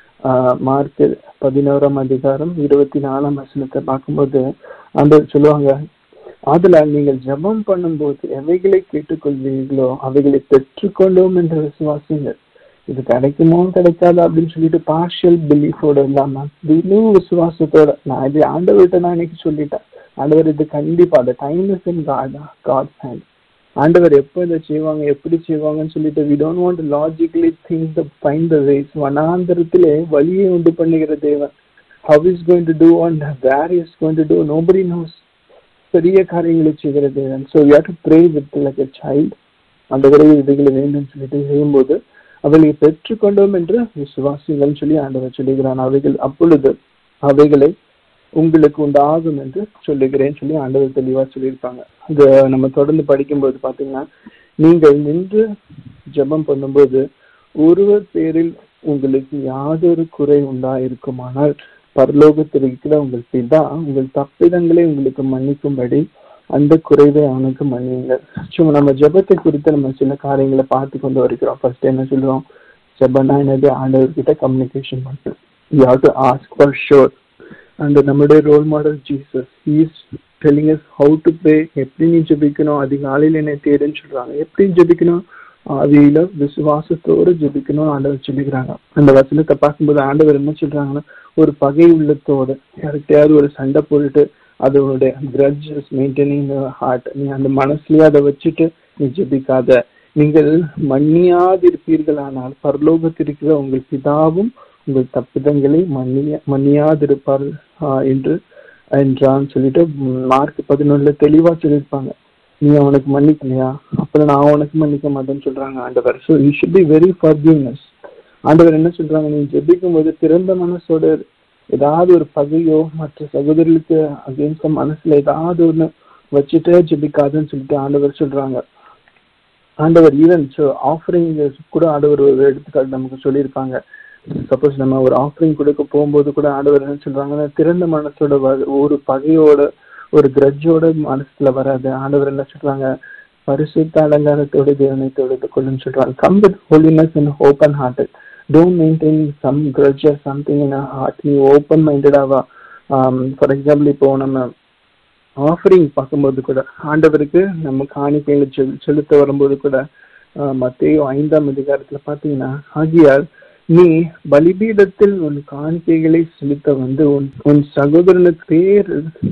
மார்க் 11ஆம் அதிகாரம் 24ஆம் வசனத்தை பார்க்கும்போது ஆண்டவர் சொல்லுவாங்க, அதுல நீங்கள் ஜெபம் பண்ணும்போது எவைகளை கேட்டுக்கொள்வீர்களோ அவைகளை பெற்றுக்கொண்டோம் என்ற விசுவாசிங்கள். இது கிடைக்குமோ கிடைக்காது அப்படின்னு சொல்லிட்டு பார்ஷியல் பிலீஃபோட இல்லாம விசுவாசத்தோட நான் இது ஆண்டவர்கிட்ட நான் இன்னைக்கு சொல்லிட்டேன், ஆண்டவர் இது கண்டிப்பா அந்த time is in God's hand. ஆண்டவர் எப்போ இதை செய்வாங்க எப்படி செய்வாங்கன்னு சொல்லிட்டு we don't want to logically think the find the ways. வனாந்தரத்திலே வழியை உண்டு பண்ணுகிற தேவன். How is going to do and where is going to do, nobody knows. பெரிய காரியங்களை செய்கிற தேவன். So we have to pray with like a child. ஆண்டவரே இதுகளை வேண்டும் சொல்லிட்டு செய்யும்போது அவைகளை பெற்றுக்கொண்டோம் என்று விசுவாசிகள் சொல்லி ஆண்டவர் சொல்லுகிறான். அப்பொழுது அவைகளை உங்களுக்கு உண்டாகும் என்று சொல்லுகிறேன்னு சொல்லி ஆண்டவர் தெளிவா சொல்லியிருப்பாங்க. இது நம்ம தொடர்ந்து படிக்கும்போது பாத்தீங்கன்னா, நீங்கள் நின்று ஜெபம் பண்ணும்போது ஒருவர் பேரில் உங்களுக்கு யாதொரு குறை உண்டாயிருக்குமானால் பரலோகத்தில் இருக்கிற உங்கள் பிதா உங்கள் தப்பிதங்களை உங்களுக்கு மன்னிக்கும்படி அந்த குறைவை அவனுக்கு மன்னியுங்கள். சும்மா நம்ம ஜெபத்தை குறித்து நம்ம சில காரியங்களை பார்த்து கொண்டு வருகிறோம். ஃபர்ஸ்ட் என்ன சொல்லுவோம், ஜெபம்னா என்னது, ஆண்டவர்கிட்ட கம்யூனிகேஷன் பண்ணுறோம். You have to ask for sure. அந்த நம்முடைய role model Jesus, he is telling us how to pray. எப்படி நீ ஜெபிக்கணும், அதிகாலையில் என்னை தேடுன்னு சொல்றாங்க. எப்படி ஜெபிக்கணும், ஆவியில விசுவாசத்தோடு ஜெபிக்கணும் ஆண்டவர் சொல்லிக்கிறாங்க. அந்த வசனத்தை பார்க்கும்போது ஆண்டவர் என்ன சொல்றாங்கன்னா, ஒரு பகை உள்ளத்தோடு யாருக்கிட்டையாவது ஒரு சண்டை போட்டுட்டு அதோடைய கிரட்ஜ் இஸ் மெயின்டைனிங் ஹார்ட், நீ அந்த மனசுலயே அதை வச்சுட்டு நீ ஜெபிக்காத. நீங்கள் மன்னியாதிருப்பீர்களானால் பரலோகத்திற்கிற உங்கள் பிதாவும் உங்கள் தப்பிதங்களை மன்னியாதிருப்பார் என்றான்னு சொல்லிட்டு மார்க் 11 தெளிவா சொல்லியிருப்பாங்க. நீ அவனுக்கு மன்னிக்கலையா, அப்புறம் நான் அவனுக்கு மன்னிக்க மாட்டேன்னு சொல்றாங்க ஆண்டவர். So you should be very forgiveness. ஆண்டவர் என்ன சொல்றாங்க, நீ ஜெபிக்கும் போது திறந்த மனசோட ஏதாவது ஒரு பகையோ மற்ற சகோதரர்களுக்கு அகேன்ஸ்ட் மனசுல ஏதாவது ஒண்ணு வச்சுட்டே ஜெபிக்காதுன்னு சொல்லிட்டு ஆண்டவர் சொல்றாங்க. ஆண்டவர் ஈவன் ஆஃபரிங் கூட ஆண்டவர் ஒரு எடுத்துக்காட்டு நமக்கு சொல்லியிருப்பாங்க. சப்போஸ் நம்ம ஒரு ஆஃபரிங் கொடுக்க போகும்போது கூட ஆண்டவர் என்ன சொல்றாங்கன்னா, திறந்த மனசோட ஒரு பகையோட ஒரு கிரட்ஜோட மனசுல வராது. ஆண்டவர் என்ன சொல்றாங்க, பரிசுத்த அலங்காரத்தோடு தேவனை தொழுது கொள்ளுன்னு சொல்றாங்க. Come with holiness and open hearted. Don't maintain some grudge or something in heart. நீ ஓப்பன் மைண்டடாவா. ஃபார் எக்ஸாம்பிள், இப்போ நம்ம ஆஃபரிங் பார்க்கும்போது கூட, ஆண்டவருக்கு நம்ம காணிக்கைகளை செலுத்த வரும்போது கூட, மத்தேயு 5ஆம் அதிகாரத்துல பாத்தீங்கன்னா, ஆகியால் நீ பலிபீடத்தில் உன் காணிக்கைகளை செலுத்த வந்து உன் சகோதரனுக்கு பேர்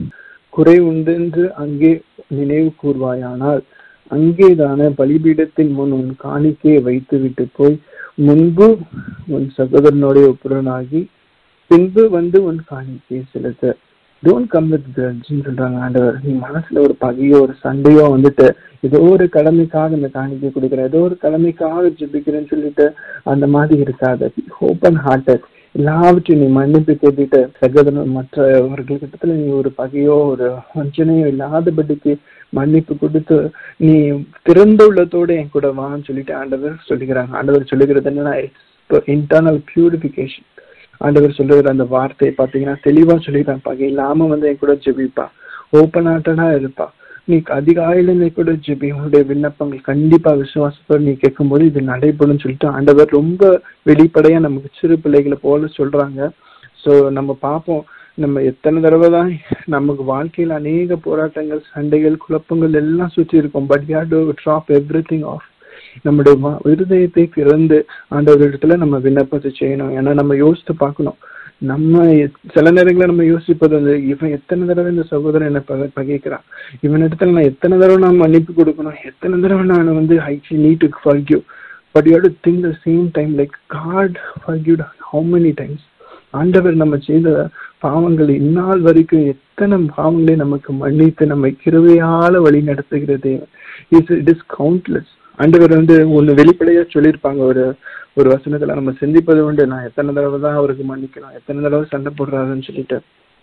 குறை உண்டு என்று அங்கே நினைவு கூர்வாயானால் அங்கேதான பலிபீடத்தின் முன் உன் காணிக்கையை வைத்து விட்டு போய் முன்பு உன் சகோதரனுடைய ஒப்புரனாகி பின்பு வந்து உன் காணிக்கையை செலுத்த. டோன்ட் கம் வித் கிரட்ஜ்னு சொல்றாங்க ஆண்டவர். நீ மனசுல ஒரு பகையோ ஒரு சண்டையோ வந்துட்டு ஏதோ ஒரு கடமைக்காக இந்த காணிக்கை கொடுக்குறேன், ஏதோ ஒரு கடமைக்காக ஜெபிக்கிறேன்னு சொல்லிட்டு அந்த மாதிரி இருக்காது. Open hearted. எல்லாவற்றையும் நீ மன்னிப்பு கேட்டுட்டு சகோதரன் மற்றவர்களிடத்துல நீ ஒரு பகையோ ஒரு வஞ்சனையோ இல்லாதபடிக்கு மன்னிப்பு கொடுத்து நீ திறந்த உள்ளத்தோட என் கூட வான்னு சொல்லிட்டு ஆண்டவர் சொல்லிக்கிறாங்க. ஆண்டவர் சொல்லுகிறது என்னன்னா, இன்டர்னல் பியூரிபிகேஷன். ஆண்டவர் சொல்லுகிற அந்த வார்த்தையை பாத்தீங்கன்னா தெளிவா சொல்லிடுறாங்க. பகை இல்லாம வந்து என் கூட ஜெபிப்பா, ஓப்பன் ஹார்ட்டடா இருப்பா, நீ அதிகாலையில நீ கூட ஜெபி, உன்னுடைய விண்ணப்பங்கள் கண்டிப்பா விசுவாசத்தோடு நீ கேட்கும் போது இது நடைபெறும் சொல்லிட்டு ஆண்டவர் ரொம்ப வெளிப்படையா நமக்கு சிறு பிள்ளைகளை போல சொல்றாங்க. ஸோ நம்ம பார்ப்போம், நம்ம எத்தனை தடவை தான் நமக்கு வாழ்க்கையில் அநேக போராட்டங்கள், சண்டைகள், குழப்பங்கள் எல்லாம் சுற்றி இருக்கும். But you have to drop everything off. நம்முடைய இருதயத்தை திறந்து ஆண்டவரிடத்துல நம்ம விண்ணப்பத்தை செய்யணும். ஏன்னா நம்ம யோசித்து பார்க்கணும். நம்ம சில நேரங்களில் நம்ம யோசிப்பது வந்து, இவன் எத்தனை தடவை இந்த சகோதரன் என்ன பகைக்கிறான், இவன் இடத்துல நான் எத்தனை தடவை நான் மன்னிப்பு கொடுக்கணும், எத்தனை தடவை நான் வந்து I need to forgive. But you have to think the same time like God forgived how many times. ஆண்டவர் நம்ம செய்த பாவங்கள் இந்நாள் வரைக்கும் எத்தனை பாவங்களை நமக்கு மன்னித்து நம்மை கிருபையால வழி நடத்துகிறது. It is countless. ஆண்டவர் வந்து ஒண்ணு வெளிப்படையா சொல்லியிருப்பாங்க. ஒரு வசனத்துல நம்ம சிந்திப்பது உண்டு, நான் எத்தனை தடவை தான் அவருக்கு மன்னிக்கலாம், எத்தனை தடவை சண்டை போடுறாருன்னு சொல்லிட்டு.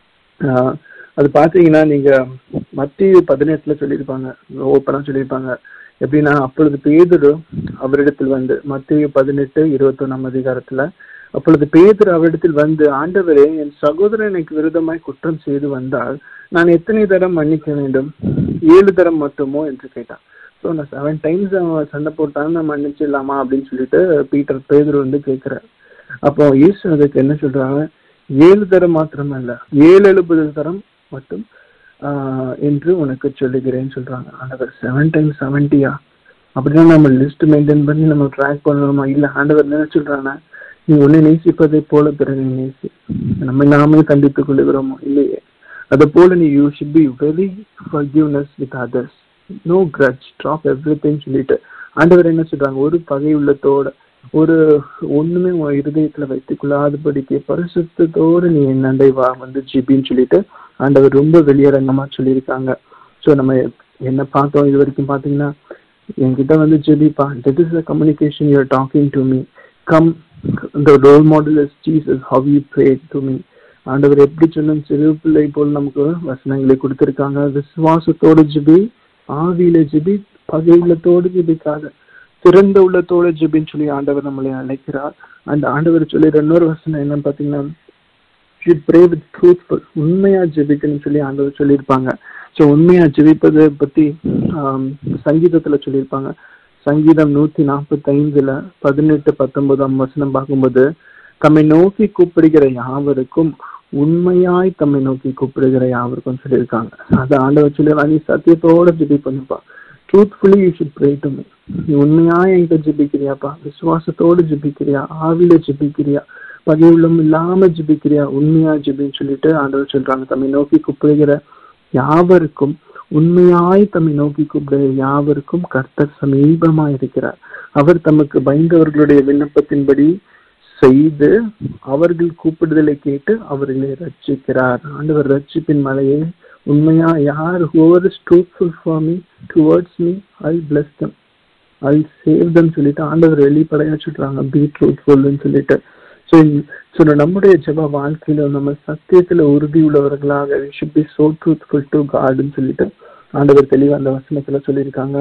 அது பாத்தீங்கன்னா நீங்க மத்தேயு 18 சொல்லியிருப்பாங்க, ஓப்பனா சொல்லியிருப்பாங்க. எப்படின்னா, அப்பொழுது பேதுரு அவரிடத்தில் வந்து, மத்தேயு 18:21 அதிகாரத்துல, அப்பொழுது பேதுரு அவரிடத்தில் வந்து, ஆண்டவரே, என் சகோதரன் எனக்கு விரோதமாய் குற்றம் செய்து வந்தால் நான் எத்தனை தரம் மன்னிக்க வேண்டும்? 7 தரம் மட்டுமோ என்று கேட்டான். ஸோ நான் 7 times அவன் சண்டை போட்டான்னு நான் மன்னிச்சிடலாமா அப்படின்னு சொல்லிட்டு பேதுரு வந்து கேட்கிறார். அப்போ இயேசு அதுக்கு என்ன சொல்றாங்க, 7 தரம் மாத்திரமல்ல 7 தரம் மட்டும் என்று உனக்கு சொல்லுகிறேன்னு சொல்றாங்க. ஆண்டவர் 7 times 70 அப்படின்னா நம்ம லிஸ்ட் மெயின்டைன் பண்ணி நம்ம ட்ராக் பண்ணணுமா? இல்ல, ஆண்டவர் என்ன சொல்றாங்கன்னா, நீ உன்னை நேசிப்பதை போல பிறகு நேசி. நம்ம நாமே கண்டித்துக் கொள்ளுகிறோமோ இல்லையே, அதை போல நீ you should be very forgiveness with others, no grudge, drop everything சொல்லிட்டு ஆண்டவர் என்ன சொல்றாங்க, ஒரு பகை உள்ளத்தோட ஒரு ஒண்ணுமே உன் இருதயத்துல வைத்துக் கொள்ளாதபடிக்கு பரிசுத்தத்தோடு நீ என்னண்டை வா வந்து ஜிபின்னு சொல்லிட்டு ஆண்டவர் ரொம்ப வெளியரங்கமா சொல்லியிருக்காங்க. ஸோ நம்ம என்ன பார்த்தோம் இது வரைக்கும் பாத்தீங்கன்னா, என்கிட்ட வந்து ஜெபிப்பா, that is the communication you are talking to me. Come, the role model is Jesus, how you prayed to me. ஆண்டவர் எப்படி சொன்ன சிறு பிள்ளை போல் நமக்கு வசனங்களை கொடுத்திருக்காங்க. விசுவாசத்தோடு ஜெபி, ஆவியில ஜெபி, பகை உள்ளத்தோடு ஜெபிக்காத, திறந்த உள்ளத்தோடு ஜெபின்னு சொல்லி ஆண்டவர் நம்மளை அழைக்கிறார். அந்த ஆண்டவர் சொல்லிடுற இன்னொரு வசனம் என்னன்னு பாத்தீங்கன்னா, should pray with truthful, உண்மையா ஜெபிக்கணும்னு சொல்லி ஆண்டவர் சொல்லியிருப்பாங்க. ஸோ உண்மையா ஜெபிப்பதை பத்தி சங்கீதத்துல சொல்லியிருப்பாங்க. சங்கீதம் 145 18-19 வசனம் பார்க்கும்போது, தம்மை நோக்கி கூப்பிடுகிற யாவருக்கும், உண்மையாய் தம்மை நோக்கி கூப்பிடுகிற யாவருக்கும் சொல்லியிருக்காங்க. அதை ஆண்டவர் சொல்லிடலாம், நீ சத்தியத்தோட ஜெபி பண்ணுப்பா, truthfully you should pray to me. நீ உண்மையாய் என்கிட்ட ஜெபிக்கிறியாப்பா, விசுவாசத்தோடு ஜெபிக்கிறியா, ஆவில ஜெபிக்கிறியா, பகை உள்ளம் இல்லாம ஜெபிக்கிறியா, உண்மையா ஜெபின்னு சொல்லிட்டு ஆண்டவர் சொல்றாங்க. தம்மை நோக்கி கூப்பிடுகிற யாவருக்கும், உண்மையாய் தம்மை நோக்கி கூப்பிடுகிற யாவருக்கும் கர்த்தர் சமீபமா இருக்கிறார். அவர் தமக்கு பயந்தவர்களுடைய விண்ணப்பத்தின்படி செய்து அவர்கள் கூப்பிடுதலை கேட்டு அவர்களை ரட்சிக்கிறார். ஆண்டவர் ரட்சிப்பின் மலையை உண்மையா யார் whoever is truthful for me towards me, I'll bless them, I'll save them சொல்லிட்டு ஆண்டவர் வெளிப்படையா சொல்றாங்க, be truthful சொல்லிட்டு. ஸோ நம்முடைய ஜெப வாழ்க்கையில நம்ம சத்தியத்துல உறுதி உள்ளவர்களாக we should be so truthful to God சொல்லிட்டு ஆண்டவர் தெளிவா அந்த வசனத்துல சொல்லியிருக்காங்க.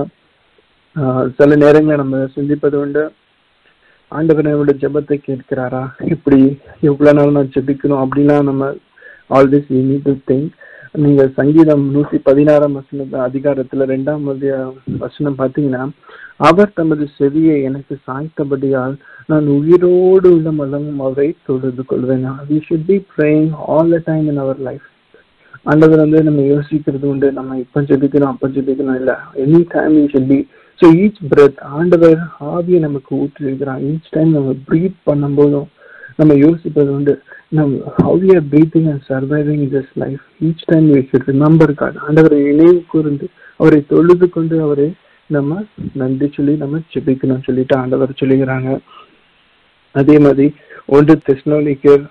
சில நேரங்களை நம்ம சிந்திப்பது உண்டு, ஆண்டவர் நம்மளோட ஜெபத்தை கேட்கிறாரா, இப்படி எவ்வளவு நாள் நான் ஜெபிக்கணும் அப்படின்னா நம்ம always we need to think. நீங்க சங்கீதம் 116 அதிகாரத்துல 2 வசனம் பாத்தீங்கன்னா, அவர் தமது செவியை எனக்கு சாய்த்தபடியால் நான் உயிரோடு உள்ள மலமும் அவரை தொழுது கொள்வேன். We should be praying all the time in our life. ஆண்டவர் நம்ம யோசிக்கிறது உண்டு, நம்ம இப்ப ஜெபிக்கணும் அப்ப ஜெபிக்கணும் இல்ல, any time you should be. So each breath ஆண்டவர் ஆவியை நமக்கு ஊற்றிருக்கிறான். ஈச் டைம் நம்ம ப்ரீத் பண்ணும்போதும் நம்ம யோசிப்பது உண்டு, நம்ம how we are breathing and surviving in this life. Each time we should remember God. ஆண்டவரை நினைவு கூர்ந்து அவரை தொழுது கொண்டு அவரை நம்ம நன்றி சொல்லி நம்ம ஜெபிக்கணும்னு சொல்லிட்டு ஆண்டவர் சொல்லுகிறாங்க. அதே மாதிரி 1 தெசலோனிக்கேயர்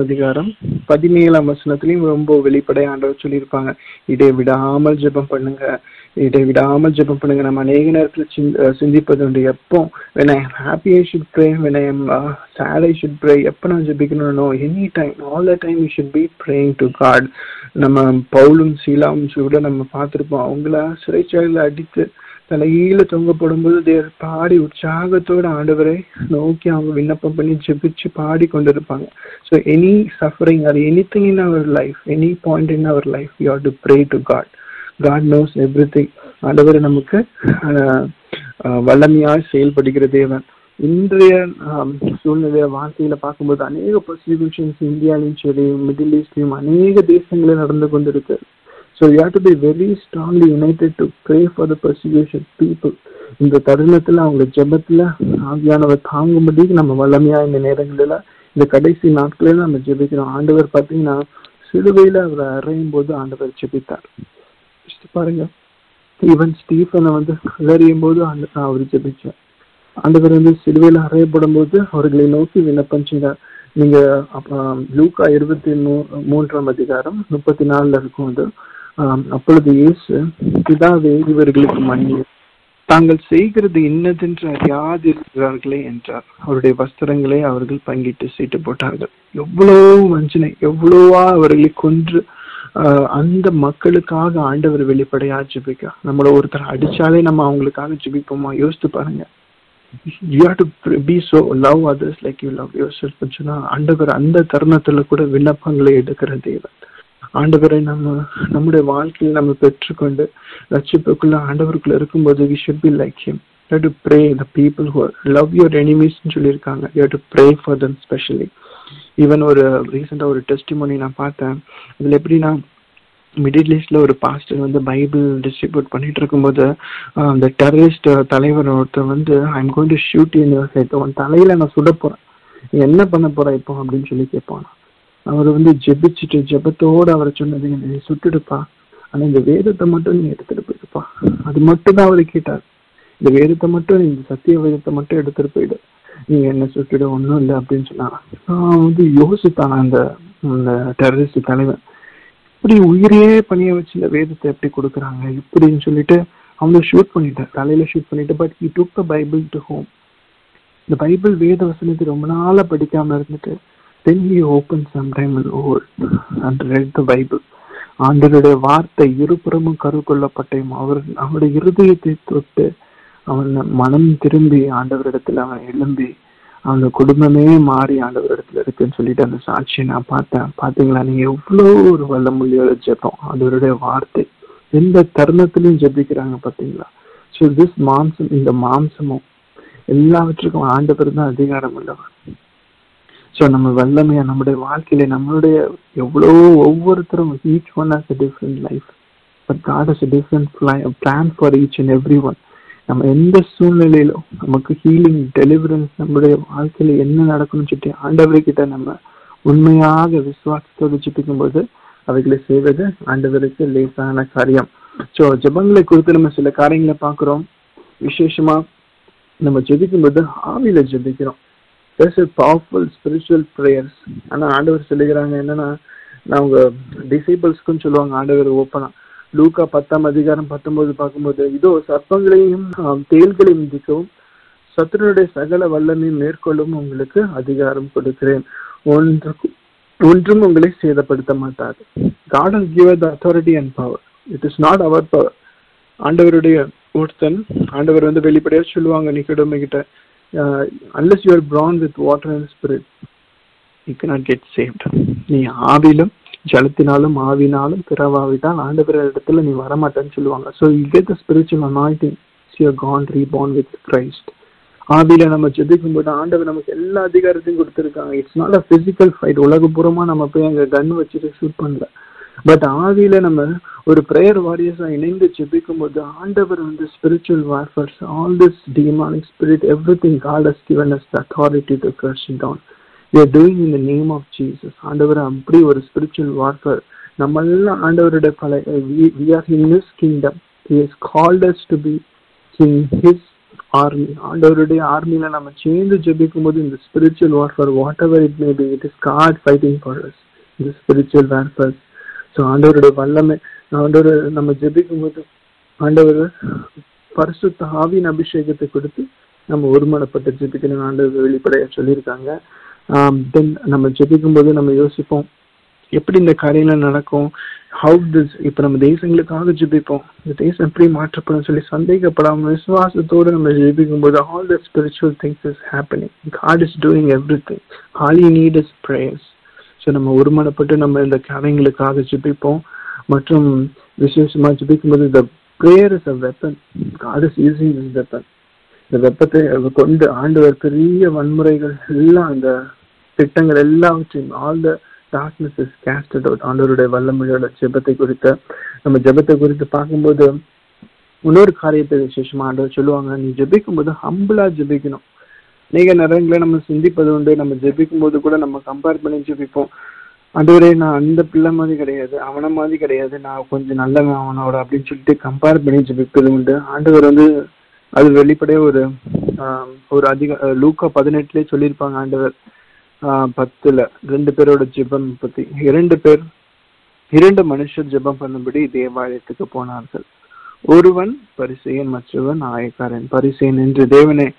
5:17 ரொம்ப வெளிப்படையா ஆண்டவர் சொல்லியிருப்பாங்க, இடைவிடாமல் ஜெபம் பண்ணுங்க, இடைவிடாமல் ஜெபம் பண்ணுங்க. நம்ம அநேக நேரத்துல சிந்திப்பது உண்டு, எப்போ when I am happy I should pray, when I am sad I should pray. எப்ப நான் ஜெபிக்கணும்? Any time, all the time we should be praying to God. நம்ம பவுலும் சீலாவும் கூட நம்ம பார்த்திருப்போம், அவங்கள சிறைச்சாலையில அடித்து தலையில தொங்க போடும்போது தேர் பாடி உற்சாகத்தோட ஆண்டவரை நோக்கி அவங்க விண்ணப்பம் பண்ணி ஜெபிச்சு பாடி கொண்டிருப்பாங்க. So any suffering or anything in our life, any point in our life, you have to pray to God. God knows everything. ஆண்டவர் நமக்கு வல்லமையாய் செயல்படுகிற தேவன். இன்றைய சூழ்நிலைய வாழ்க்கையில பார்க்கும்போது அநேக பர்சிக்யூஷன்ஸ் இந்தியாலையும் சரி மிடில் ஈஸ்ட்லயும் அநேக தேசங்களில் நடந்து கொண்டிருக்கு. So you have to be very strongly united to pray for the persecution people. இந்த தருணத்துல அவங்க ஜெபத்துல ஆவியானவர் தாங்கும்படி நம்ம வல்லமையா இந்த நேரங்களில இந்த கடைசி நாட்களில நம்ம ஜெபிக்கிறோம். ஆண்டவர் பாத்தீங்கன்னா சிலுவையில அவரை அறையும் போது ஆண்டவர் ஜெபித்தார். பாருங்க, ஈவன் ஸ்டீஃபனை கல்லறியும் போது அவர் ஜெபிச்சார். ஆண்டவர் சிலுவையில அறையப்படும் போது அவர்களை நோக்கி விண்ணப்பம் செய்தார். நீங்க லூக்கா 23:34 இருக்கும். அது அப்பொழுது இயேசு, பிதாவே இவர்களுக்கு மன்னியும், தாங்கள் செய்கிறது இன்னதென்று அறியாதிருக்கிறார்களே என்றார். அவருடைய வஸ்திரங்களை அவர்கள் பங்கிட்டு சீட்டு போட்டார்கள். எவ்வளவு வஞ்சனை, எவ்வளவா அவர்களை கொன்று அந்த மக்களுக்காக ஆண்டவர் வெளிப்படையா ஜெபிக்க. நம்மள ஒருத்தர் அடிச்சாலே நம்ம அவங்களுக்காக ஜெபிப்போமா? யோசித்து பாருங்க. You have to be so love others like you love yourself. ஆண்டவர் அந்த தருணத்துல கூட விண்ணப்பங்களை எடுக்கிற தேவன். ஆண்டவரை நம்முடைய வாழ்க்கையில் நம்ம பெற்றுக்கொண்டு ரட்சிப்புக்குள்ள ஆண்டவருக்குள்ள இருக்கும்போது we should be like him. You have to pray the people who love your enemies சொல்லியிருக்காங்க. You have to pray for them specially. Even ஒரு ரீசெண்டா ஒரு டெஸ்டிமோனி நான் பார்த்தேன். அதுல எப்படின்னா, மிடில் ஈஸ்ட்ல ஒரு பாஸ்டர் பைபிள் டிஸ்ட்ரிபியூட் பண்ணிட்டு இருக்கும்போது அந்த டெரரிஸ்ட் தலைவர் ஒருத்தர் I'm going to shoot in your head, உன் தலையில நான் சுட போறேன், என்ன பண்ண போறேன் இப்போ அப்படின்னு சொல்லி கேட்பான். அவர் ஜெபிச்சுட்டு ஜெபத்தோடு அவரை சொன்னது, நீ சுட்டுடுப்பா, ஆனா இந்த வேதத்தை மட்டும் நீ எடுத்துட்டு போயிடுப்பா. அது மட்டும் தான் அவரை கேட்டார். இந்த வேதத்தை மட்டும், இந்த சத்திய வேதத்தை மட்டும் எடுத்துட்டு போயிடு, நீ என்ன சுட்டுடு, ஒன்றும் இல்லை அப்படின்னு சொன்னாங்க. யோசித்தான் அந்த டெரரிஸ்ட் தலைவன், இப்படி உயிரையே பணிய வச்சு இந்த வேதத்தை எப்படி கொடுக்குறாங்க இப்படின்னு சொல்லிட்டு அவங்க ஷூட் பண்ணிட்டார், தலையில ஷூட் பண்ணிட்டு. But he took the Bible to home. இந்த பைபிள் வேத வசனத்தை ரொம்ப நாளா படிக்காம இருந்துட்டு then he opened sometime in old and read the Bible. ஆண்டவருடைய வார்த்தை இருபுறமும் கருக்கொள்ளப்பட்டையும் அவருடைய இருதயத்தை தொட்டு அவன் மனம் திரும்பி ஆண்டவரிடத்துல அவன் எழும்பி அந்த குடும்பமே மாறி ஆண்டவரிடத்துல இருக்குன்னு சொல்லிட்டு அந்த சாட்சியை நான் பார்த்தேன். பாத்தீங்களா, நீங்க எவ்வளவு ஒரு வல்லமொழியோட ஜெபம், அதோடைய வார்த்தை எந்த தருணத்திலையும் ஜெபிக்கிறாங்க பாத்தீங்களா. ஸோ திஸ் மாம்சம், இந்த மாம்சமும் எல்லாவற்றுக்கும் ஆண்டவர் தான் அதிகாரம் உள்ளவர். ஸோ நம்ம வல்லமையா நம்முடைய வாழ்க்கையில நம்மளுடைய எவ்வளவோ ஒவ்வொருத்தரும் each one has a different life, but God has a different plan for each and every one. நம்ம எந்த சூழ்நிலையிலும் நமக்கு ஹீலிங், டெலிவரன்ஸ் நம்முடைய வாழ்க்கையில என்ன நடக்கணும்னு சொல்லிட்டு ஆண்டவர்கிட்ட நம்ம உண்மையாக விசுவாசத்தோடு ஜெபிக்கும் போது அவைகளை செய்வது ஆண்டவருக்கு லேசான காரியம். ஸோ ஜெபங்களை குறித்து நம்ம சில காரியங்களை பார்க்கிறோம். விசேஷமா நம்ம ஜெபிக்கும் போது ஆவியில ஜெபிக்கிறோம். There's a powerful spiritual prayers. ஆனா ஆண்டவர் சொல்லுகிறாங்க என்னன்னா, நான் உங்க டிசைபிள்ஸ்க்கும் சொல்லுவாங்க ஆண்டவர் ஓப்பனா, லூக்கா 10:19 பார்க்கும்போது, இதோ சர்ப்பங்களையும் தேள்களையும் மிதிக்கவும் சத்துருடைய சகல வல்லமையும் மேற்கொள்ளும் உங்களுக்கு அதிகாரம் கொடுக்கிறேன், ஒன்றும் உங்களை சேதப்படுத்த மாட்டாது. God has given the authority and power. It is not our power. ஆண்டவருடைய ஒருத்தன் ஆண்டவர் வெளிப்படையா சொல்லுவாங்க நிக்கோடேமு கிட்ட, unless you are born with water and spirit you cannot get saved. நீ ஆவிலும் ஜலத்தினாலும் ஆவினாலும் பிறவாவிட்டால் ஆண்டவர் இடத்துல நீ வரமாட்டேன்னு சொல்லுவாங்க. So you get the spiritual anointing, you are gone reborn with Christ. ஆவியில நம்ம ஜெபிக்கும் போது ஆண்டவர் நமக்கு எல்லா அதிகாரத்தையும் கொடுத்துருக்காங்க. It's not a physical fight. உலகபூர்வமா நம்ம போய் அங்க கன் வச்சுட்டு ஷூட் பண்ணல. பட் ஆவியில நம்ம ஒரு பிரேயர் வாரியர்ஸா இணைந்து ஜெபிக்கும் போது ஆண்டவர் வந்து spiritual warfares, all this demonic spirit, everything God has given us the authority to curse it down. We are doing in the name of Jesus. ஆண்டவர் அப்படி ஒரு ஸ்பிரிச்சுவல் வார்ஃபேர். நம்ம எல்லாம் ஆண்டவருடைய we are in his kingdom. He has called us to be in his army. ஆண்டவருடைய ஆர்மியில நம்ம சேர்ந்து ஜெபிக்கும் போது இந்த spiritual warfare, whatever it may be, it is God fighting for us. இந்த ஸ்பிரிச்சுவல் வார்ஃபேர். ஸோ ஆண்டவருடைய வல்லமை, ஆண்டவர் நம்ம ஜெபிக்கும் போது ஆண்டவர் பரிசுத்த ஆவியின் அபிஷேகத்தை கொடுத்து நம்ம ஒருமனப்பட்டு ஜெபிக்கணும் ஆண்டவர் வெளிப்படைய சொல்லியிருக்காங்க. தென் நம்ம ஜெபிக்கும் போது நம்ம யோசிப்போம் எப்படி இந்த காரியங்கள் நடக்கும், ஹவு திஸ். இப்போ நம்ம தேசங்களுக்காக ஜெபிப்போம், இந்த தேசம் எப்படி மாற்றப்படும் சொல்லி சந்தேகப்படாம விசுவாசத்தோடு நம்ம ஜெபிக்கும் போது all the spiritual things is happening. God is doing everything. All you need is prayers. So நம்ம ஒருமனப்பட்டு நம்ம இந்த காரியங்களுக்காக ஜெபிப்போம். மற்றும் விசேஷமா ஜெபிக்கும் போது the prayer is a weapon. God is using this weapon. இந்த வெப்பத்தை கொண்டு ஆண்டவர் பெரிய வன்முறைகள் எல்லாம், அந்த திட்டங்கள் எல்லாவற்றையும், all the darkness is casted out. ஆண்டவருடைய வல்லமையோட ஜெபத்தை குறித்த நம்ம ஜெபத்தை குறித்து பார்க்கும்போது இன்னொரு காரியத்தை விசேஷமா ஆண்டவர் சொல்லுவாங்க, நீ ஜெபிக்கும் போது ஹம்பிளா ஜெபிக்கணும். அநேக நேரங்களை நம்ம சிந்திப்பது உண்டு, நம்ம ஜெபிக்கும் போது கூட நம்ம கம்பேர் பண்ணி ஜெபிப்போம். ஆண்டவரே நான் அந்த பிள்ளை மாதிரி கிடையாது, அவனை மாதிரி கிடையாது, நான் கொஞ்சம் நல்லவன் அவனோட அப்படின்னு சொல்லிட்டு கம்பேர் பண்ணி ஜெபிப்பது உண்டு. ஆண்டவர் வந்து அது வெளிப்படையே ஒரு அதிக லூக்கா 18 சொல்லியிருப்பாங்க ஆண்டவர் 10 2 பேரோட ஜெபம் பத்தி. 2 மனுஷர் ஜெபம் பண்ணும்படி தேவாலயத்துக்கு போனார்கள். ஒருவன் பரிசேயன், மற்றவன் ஆயக்காரன். பரிசேயன் என்று, தேவனே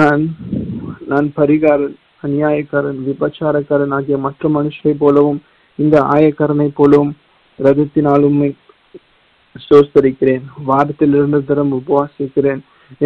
நான் பரிகாரன், அநியாயக்காரன், விபச்சாரக்காரன் ஆகிய மற்ற மனுஷரை போலவும் இந்த ஆயக்காரனை போலவும் ரதத்தினாலும் ஸ்தோத்திரிக்கிறேன், வாரத்தில் 2 தரம் உபவாசிக்கிறேன்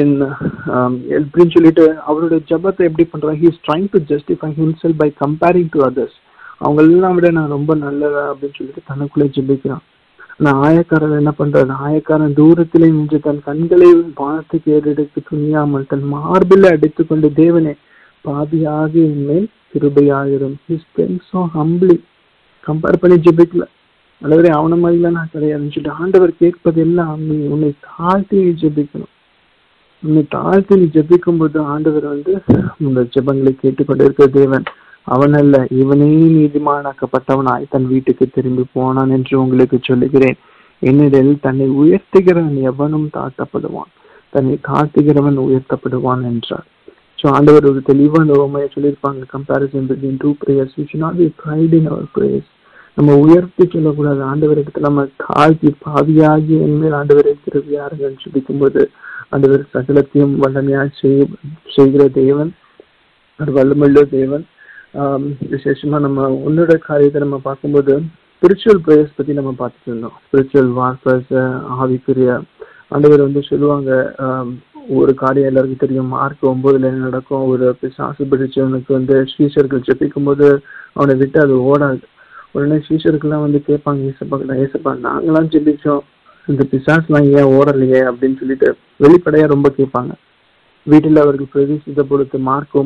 அப்படின்னு சொல்லிட்டு அவருடைய ஜபத்தை எப்படி பண்றாங்க, he is trying to justify himself by comparing to others. அவங்க எல்லாம் விட நான் ரொம்ப நல்லதா அப்படின்னு சொல்லிட்டு தனக்குள்ளே ஜெபிக்கிறான். ஆனா ஆயக்காரன் என்ன பண்றாரு, ஆயக்காரன் தூரத்திலே நின்று தன் கண்களை வானத்துக்கு ஏறெடுத்து துணியாமல் தன் மார்பில் அடித்துக் கொண்டு, தேவனே பாவியாகி என்மேல் கிருபையாயிரும். he spent so humbly. Compare பண்ணி ஜெபிக்கல, அல்லவரே அவன மாதிரிலாம் நான் கிடையாதுன்னு சொல்லிட்டு ஆண்டவர் கேட்பது எல்லாம் நீ உன்னை தாழ்த்தி ஜெபிக்கணும். உன்னை தாழ்த்தி நீ ஜெபிக்கும் போது ஆண்டவர் வந்து இந்த ஜெபங்களை கேட்டுக்கொண்டு இருக்கிற தேவன். அவன் அல்ல, இவனே நீதிமானாக்கப்பட்டவனாய் தன் வீட்டுக்கு திரும்பி போனான் என்று உங்களுக்கு சொல்லுகிறேன். என்னிடல் தன்னை உயர்த்துகிறவன் எவனும் தாழ்த்தப்படுவான், தன்னை தாழ்த்துகிறவன் உயர்த்தப்படுவான் என்றார். ஸோ ஆண்டவர் ஒரு தெளிவான உண்மையை சொல்லியிருப்பாங்க. Comparison between 2 prayers. We should not be pride in our prayers. நம்ம உயர்த்தி சொல்லக்கூடாது, ஆண்டவர் இடத்துல நம்ம தாழ்த்தி பாவியாகி என்மேல் ஆண்டவர் இருக்கிறார்கள் சொல்லிக்கும் போது ஆண்டவர் சகலத்தையும் வல்லமையாக செய்கிற தேவன், ஒரு வல்லமுள்ள தேவன். விசேஷமா நம்ம உன்னோட காரியத்தை நம்ம பார்க்கும்போது ஸ்பிரிச்சுவல் பிரேயர்ஸ் பத்தி நம்ம பார்த்துட்டு இருந்தோம். ஸ்பிரிச்சுவல் வார்ஃபேர்ஸ், ஆவிக்குரிய. ஆண்டவர் வந்து சொல்லுவாங்க, ஒரு காரியம் எல்லாருக்கும் தெரியும், மார்க் 9 என்ன நடக்கும், ஒரு பிசாசு பிடிச்சவனுக்கு வந்து ஸ்ரீஷர்கள் ஜெபிக்கும் போது அவனை விட்டு அது ஓடாது. உடனே ஸ்ரீஷர்கள்லாம் வந்து கேட்பாங்க, ஏசப்பா நாங்களாம் ஜெபிச்சோம், இந்த பிசாசுலாம் ஏன் ஓடலையே அப்படின்னு சொல்லிட்டு வெளிப்படையா ரொம்ப கேட்பாங்க. வீட்டில் அவர்கள் பிரவேசித்த பொழுது மார்க்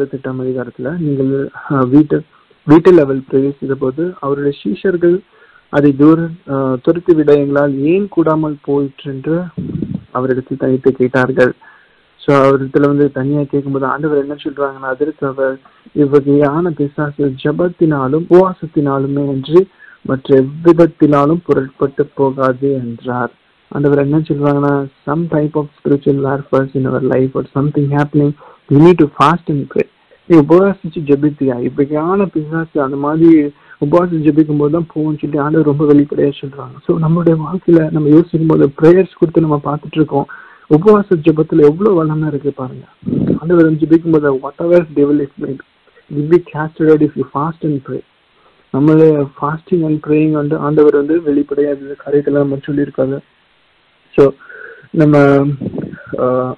9:28 நீங்கள் வீட்டில் அவள் பிரவேசித்த போது அவருடைய சீஷர்கள் அதை துரத்தி விட எங்களால் ஏன் கூடாமல் போயிற்று என்று அவரிடத்தில் தனித்து கேட்டார்கள். ஸோ அவரிடத்துல வந்து தனியா கேட்கும்போது ஆண்டவர் என்ன சொல்றாங்கன்னா, அதற்கு அவர் இவ்வகையான பிசாசு ஜபத்தினாலும் உபவாசத்தினாலுமே என்று மற்ற எவ்விதத்தினாலும் பொருட்பட்டு போகாது என்றார். ஆண்டவர் என்ன சொல்றாங்கன்னா, some type of spiritual warfare in our life or something happening, we need to fast and pray. நீ உபவாசிச்சு ஜெபித்தியா, இவ்வகையான பிசாசு அந்த மாதிரி உபவாசிச்சு ஜெபிக்கும் போது தான் போகும்னு சொல்லி ஆண்டவர் ரொம்ப வெளிப்படையா சொல்றாங்க. ஸோ நம்மளுடைய வாழ்க்கையில நம்ம யோசிக்கும் போது ப்ரேயர்ஸ் கொடுத்து நம்ம பார்த்துட்டு இருக்கோம். உபவாச ஜெபத்துல எவ்வளவு வல்லமை இருக்கு பாருங்க. ஆண்டவர் ஜெபிக்கும் போது whatever devil is made will be cast out if you fast and pray. நம்மளே ஃபாஸ்டிங் அண்ட் ப்ரேயிங் வந்து ஆண்டவர் வந்து வெளிப்படையா காரியத்துல நம்ம சொல்லியிருக்காங்க. ஸோ நம்ம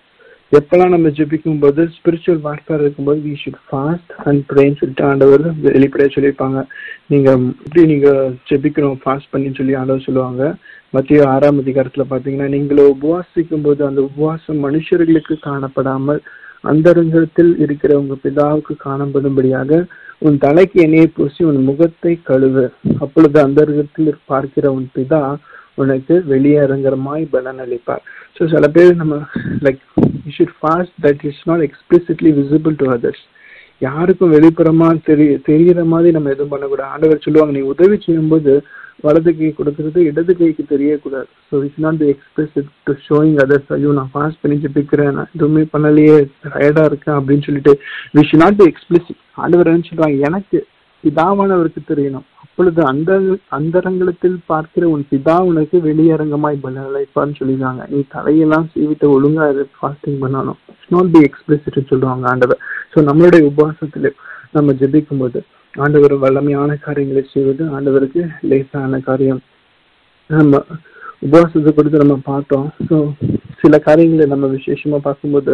எப்பெல்லாம் நம்ம ஜெபிக்கும் போது ஸ்பிரிச்சுவல் வார்ஃபேர் இருக்கும்போது we should fast and pray சொல்லிட்டு ஆண்டவர் வெளிப்படையா சொல்லியிருப்பாங்க. நீங்க ஜெபிக்கணும் ஃபாஸ்ட் பண்ணி சொல்லி ஆண்டவர் சொல்லுவாங்க. மத்திய 6ஆம் அதிகாரத்துல பாத்தீங்கன்னா, நீங்களோ உபவாசிக்கும் போது அந்த உபவாசம் மனுஷர்களுக்கு காணப்படாமல் அந்தரங்கத்தில் இருக்கிற உங்க பிதாவுக்கு காணப்படும்படியாக உன் தலைக்கு எண்ணெயை பூசி உன் முகத்தை கழுவு, அப்பொழுது அந்தரங்கத்தில் பார்க்கிற உன் பிதா உனக்கு வெளியரங்கமாய் பலன் அளிப்பார். ஸோ சில பேர் நம்ம like you should fast that is not explicitly visible to others. யாருக்கும் வெளிப்புறமா தெரிகிற மாதிரி நம்ம எதுவும் பண்ணக்கூடாது. ஆண்டவர் சொல்லுவாங்க, நீ உதவி செய்யும்போது வலது கை கொடுக்கறது இடது கைக்கு தெரியக்கூடாது. So it's not the explicit to showing others. ஐயோ நான் ஃபாஸ்ட் பண்ணி ஜெபிக்கிறேன், நான் எதுவுமே பண்ணலையே, டயர்டா இருக்கேன் அப்படின்னு சொல்லிட்டு we should not be explicit. ஆண்டவர் என்ன சொல்லுவாங்க, எனக்கு பிதாவானவருக்கு தெரியணும், அப்பொழுது அந்தரங்கத்தில் பார்க்கிற உன் பிதா உனக்கு வெளியரங்கமாய் பலன் அளிப்பார்னு சொல்லிடுறாங்க. நீ தலையெல்லாம் சீவிட்டு ஒழுங்கா ஃபாஸ்டிங் பண்ணணும். இட்ஸ் நாட் பி எக்ஸ்பிளிசிட் சொல்லுவாங்க ஆண்டவர். ஸோ நம்மளுடைய உபவாசத்துல நம்ம ஜெபிக்கும் போது ஆண்டவர் வல்லமையான காரியங்களை செய்வது ஆண்டவருக்கு லேசான காரியம். நம்ம உபவாசத்தை கொடுத்து நம்ம பார்த்தோம். ஸோ சில காரியங்களை நம்ம விசேஷமா பார்க்கும்போது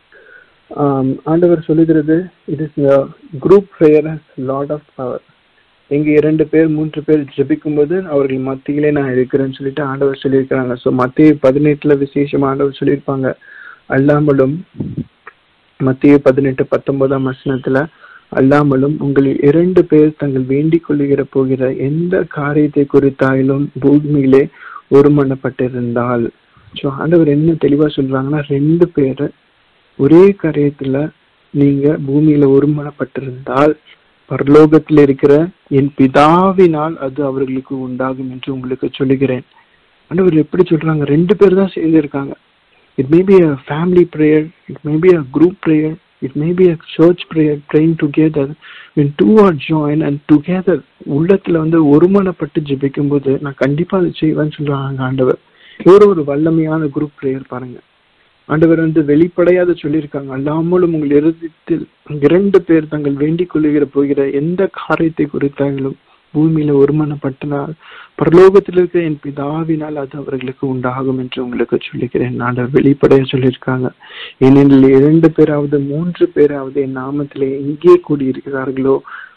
ஆண்டவர் சொல்லுகிறது, it is group prayer has lot of power. எங்க 2 பேர் 3 பேர் ஜெபிக்கும் போது அவர்கள் மத்தியிலே நான் இருக்கிறேன்னு சொல்லிட்டு ஆண்டவர் சொல்லியிருக்கிறாங்க. ஸோ மத்திய 18 விசேஷமா ஆண்டவர் சொல்லியிருப்பாங்க. அல்லாமலும் மத்திய 18:19 வசனத்துல, அல்லாமலும் உங்களில் 2 பேர் தங்கள் வேண்டிக் கொள்ளுகிற போகிற எந்த காரியத்தை குறித்தாயிலும் பூமியிலே ஒருமனப்பட்டிருந்தால். ஸோ ஆண்டவர் என்ன தெளிவா சொல்றாங்கன்னா, 2 பேர் ஒரே காரியத்துல நீங்க பூமியில ஒருமனப்பட்டிருந்தால் பரலோகத்தில் இருக்கிற என் பிதாவினால் அது அவர்களுக்கு உண்டாகும் என்று உங்களுக்கு சொல்லுகிறேன். ஆண்டவர் எப்படி சொல்றாங்க, 2 பேர் தான் சேர்ந்து இருக்காங்க. It may be a family prayer, it may be a group prayer, it may be a church prayer, praying together. When 2 are joined and together, உள்ளத்துல ஒருமனப்பட்டு ஜெபிக்கும் போது நான் கண்டிப்பா அதை செய்வேன்னு சொல்றாங்க ஆண்டவர். ஒரு வல்லமையான குரூப் பிரேயர் பாருங்க. ஆண்டவர் வெளிப்படையாக சொல்லியிருக்காங்க, அல்லாமலும் உங்கள் இருதயத்தில் 2 பேர் தங்கள் வேண்டிக் கொள்ளுகிற போகிற எந்த காரியத்தை குறித்தாலும் பூமியில ஒருமனப்பட்டனால் பரலோகத்தில் இருக்க என் பிதாவினால் அது அவர்களுக்கு உண்டாகும் என்று உங்களுக்கு சொல்லிக்கிறேன். ஆண்டவர் வெளிப்படைய சொல்லியிருக்காங்க. ஏனெனில் 2 பேராவது 3 பேராவது என் நாமத்திலே எங்கே கூடியிருக்கிறார்களோ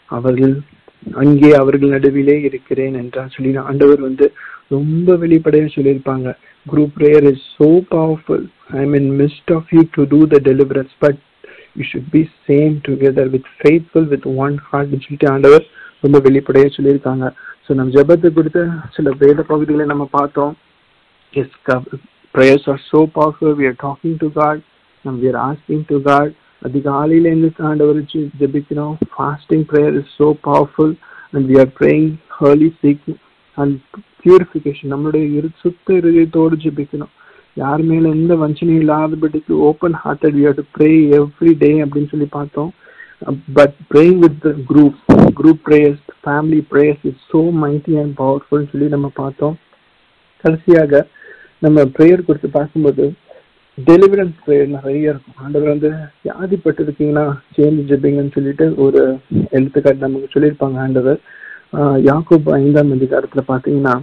அங்கே அவர்கள் நடுவிலே இருக்கிறேன் என்றார் சொல்லி ஆண்டவர் ரொம்ப வெளிப்படையா சொல்லியிருப்பாங்க. Group prayer is so powerful. I am in midst of you to do the deliverance, but you should be same together with faithful with one heart சொல்லிட்டு ஆண்டவர் ரொம்ப வெளிப்படையா சொல்லியிருக்காங்க. ஸோ நம்ம ஜெபத்தை கொடுத்த சில வேத பகுதிகளை நம்ம பார்த்தோம். Yes, prayers are so powerful. We are talking to God and we are asking to God. அதிகாலையில இருந்து ஆண்டவர் ஜெபிக்கிறோம். Fasting prayer is so powerful and we are praying early seeking and purification. நம்மளுடைய சுத்த இருதயத்தோடு ஜெபிக்கணும். யார் மேல எந்த வஞ்சனையும் இல்லாதபடிக்கு open hearted we have to pray every day அப்படின்னு சொல்லி பார்த்தோம். But praying with the group prayers, family prayers is so mighty and powerful சொல்லி நம்ம பார்த்தோம். கடைசியாக நம்ம ப்ரேயர் குறித்து பார்க்கும்போது டெலிவரன்ஸ் ப்ரேயர் நிறைய இருக்கும். ஆண்டவர் வியாதிப்பட்டு இருக்கீங்கன்னா சேர்ந்து ஜெபிங்கன்னு சொல்லிட்டு ஒரு எடுத்துக்காட்டு நமக்கு சொல்லியிருப்பாங்க ஆண்டவர். யாக்கோபு 5ஆம் அதிகாரத்துல பாத்தீங்கன்னா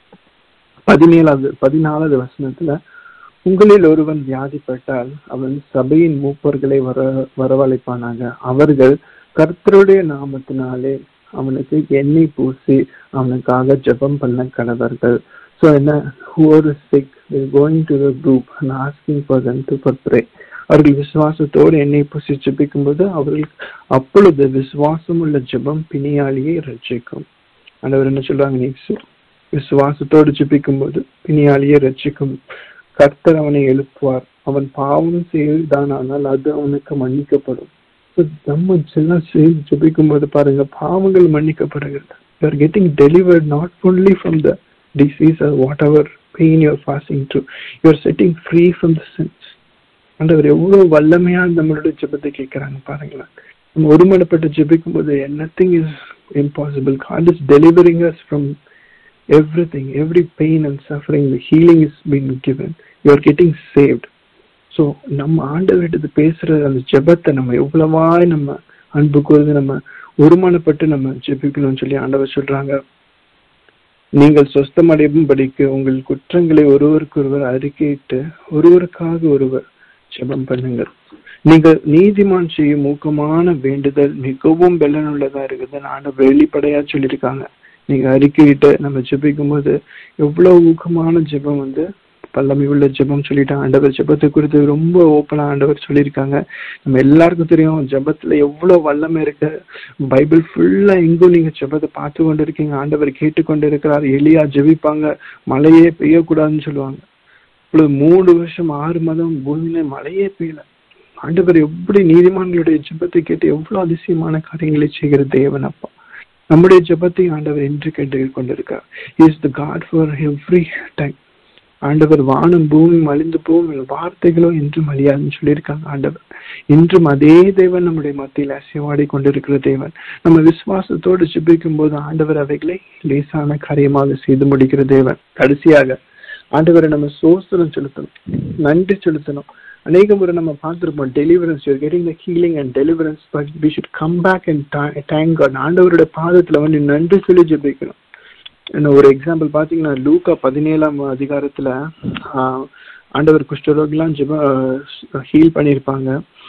14வது வசனத்துல, உங்களில் ஒருவன் வியாதிப்பட்டால் அவன் சபையின் மூப்பர்களை வரவழைப்பானாங்க, அவர்கள் கர்த்தருடைய நாமத்தினாலே அவனுக்கு எண்ணெய் பூசி அவனுக்காக ஜெபம் பண்ண கடவர்கள். So whoever is sick, they are going to the group and asking for them to pray. அவர்கள் விசுவாசத்தோடு எண்ணெய் பூசி ஜெபிக்கும் போது அப்பொழுது விசுவாசம் உள்ள ஜெபம் பிணியாளியை ரட்சிக்கும். ஆண்டவர் என்ன சொல்றாங்க, நீ விசுவாசத்தோடு ஜெபிக்கும் போது பிணியாளியை ரட்சிக்கும். கர்த்தர் அவனை எழுப்புவார். அவன் பாவம் செய்தானால் அது அவனுக்கு மன்னிக்கப்படும். நம்ம ஜெபிக்கும் போது பாருங்க, பாவங்கள் மன்னிக்கப்படுகிறது. You are getting delivered not only from the disease or whatever pain you are passing through. You are setting free from the sins. ஆண்டவர் எவ்வளவு வல்லமையா நம்மளுடைய ஜெபத்தை கேட்கிறாங்க பாருங்களேன். நம்ம ஒருமனப்பட்டு ஜெபிக்கும் போது nothing is impossible. God is delivering us from everything, every pain and suffering. The healing is being given. You are getting saved. So நம்ம ஆண்டவர்கிட்ட பேசுற அந்த ஜெபத்தை நம்ம எவ்வளவாய் நம்ம அன்பு கூர்ந்து நம்ம ஒருமனப்பட்டு நம்ம ஜெபிக்கணும்னு சொல்லி ஆண்டவர் சொல்றாங்க. நீங்கள் சொஸ்தமடையும்படிக்கு உங்கள் குற்றங்களை ஒருவருக்கு ஒருவர் அறிக்கையிட்டு ஒருவருக்காக ஒருவர் ஜெபம் பண்ணுங்கள். நீங்கள் நீதிமான் செய்யும் ஊக்கமான வேண்டுதல் மிகவும் பலனுள்ளதா இருக்குது. ஆண்டவர் வெளிப்படையா சொல்லியிருக்காங்க. நீங்க அறிக்கையிட்டு நம்ம ஜெபிக்கும் போது எவ்வளவு ஊக்கமான ஜெபம் வல்லமை உள்ள ஜெபம் சொல்லிட்டு ஆண்டவர் ஜெபத்தை குறித்து ரொம்ப ஓப்பனா ஆண்டவர் சொல்லியிருக்காங்க. நம்ம எல்லாருக்கும் தெரியும் ஜெபத்துல எவ்வளவு வல்லமை இருக்கு. பைபிள் ஃபுல்லா எங்கும் நீங்க ஜெபத்தை பார்த்து கொண்டு இருக்கீங்க. ஆண்டவர் கேட்டுக்கொண்டு இருக்கிறார். எலியா ஜெபிப்பாங்க, மழையே பெய்யக்கூடாதுன்னு சொல்லுவாங்க. இப்பொழுது 3 வருஷம் 6 மாதம் பூமியில மழையே பெய்யல. ஆண்டவர் எப்படி நீதிமான்களுடைய ஜெபத்தை கேட்டு எவ்வளவு அதிசயமான காரியங்களை செய்கிற தேவன் அப்பா. நம்முடைய ஜெபத்தை ஆண்டவர் என்று கேட்டு கொண்டிருக்கார். Is the God for every time. ஆண்டவர் வானம் பூமி மலிந்து போகும், வார்த்தைகளோ என்றும் அழியாதுன்னு சொல்லியிருக்காங்க. ஆண்டவர் இன்றும் அதே தேவன் நம்முடைய மத்தியில் அசைவாடி கொண்டிருக்கிற தேவன். நம்ம விசுவாசத்தோடு ஜெபிக்கும் போது ஆண்டவர் அவைகளை லேசான காரியமாக செய்து முடிக்கிற தேவன். கடைசியாக ஆண்டவரை நம்ம சோஸ்திரம் செலுத்தணும், நன்றி செலுத்தணும். அநேக முறை நம்ம பார்த்துருப்போம் deliverance, you getting the healing and deliverance, but we should come back and thank God. ஆண்டவருடைய பாதத்துல நன்றி சொல்லி ஜெபிக்கணும். ஒரு எக்ஸாம்பிள் பாத்தீங்கன்னா லூக்கா 17ஆம் அதிகாரத்துல ஆண்டவர் குஷ்டரோகிலாம் ஹீல் பண்ணியிருப்பாங்க.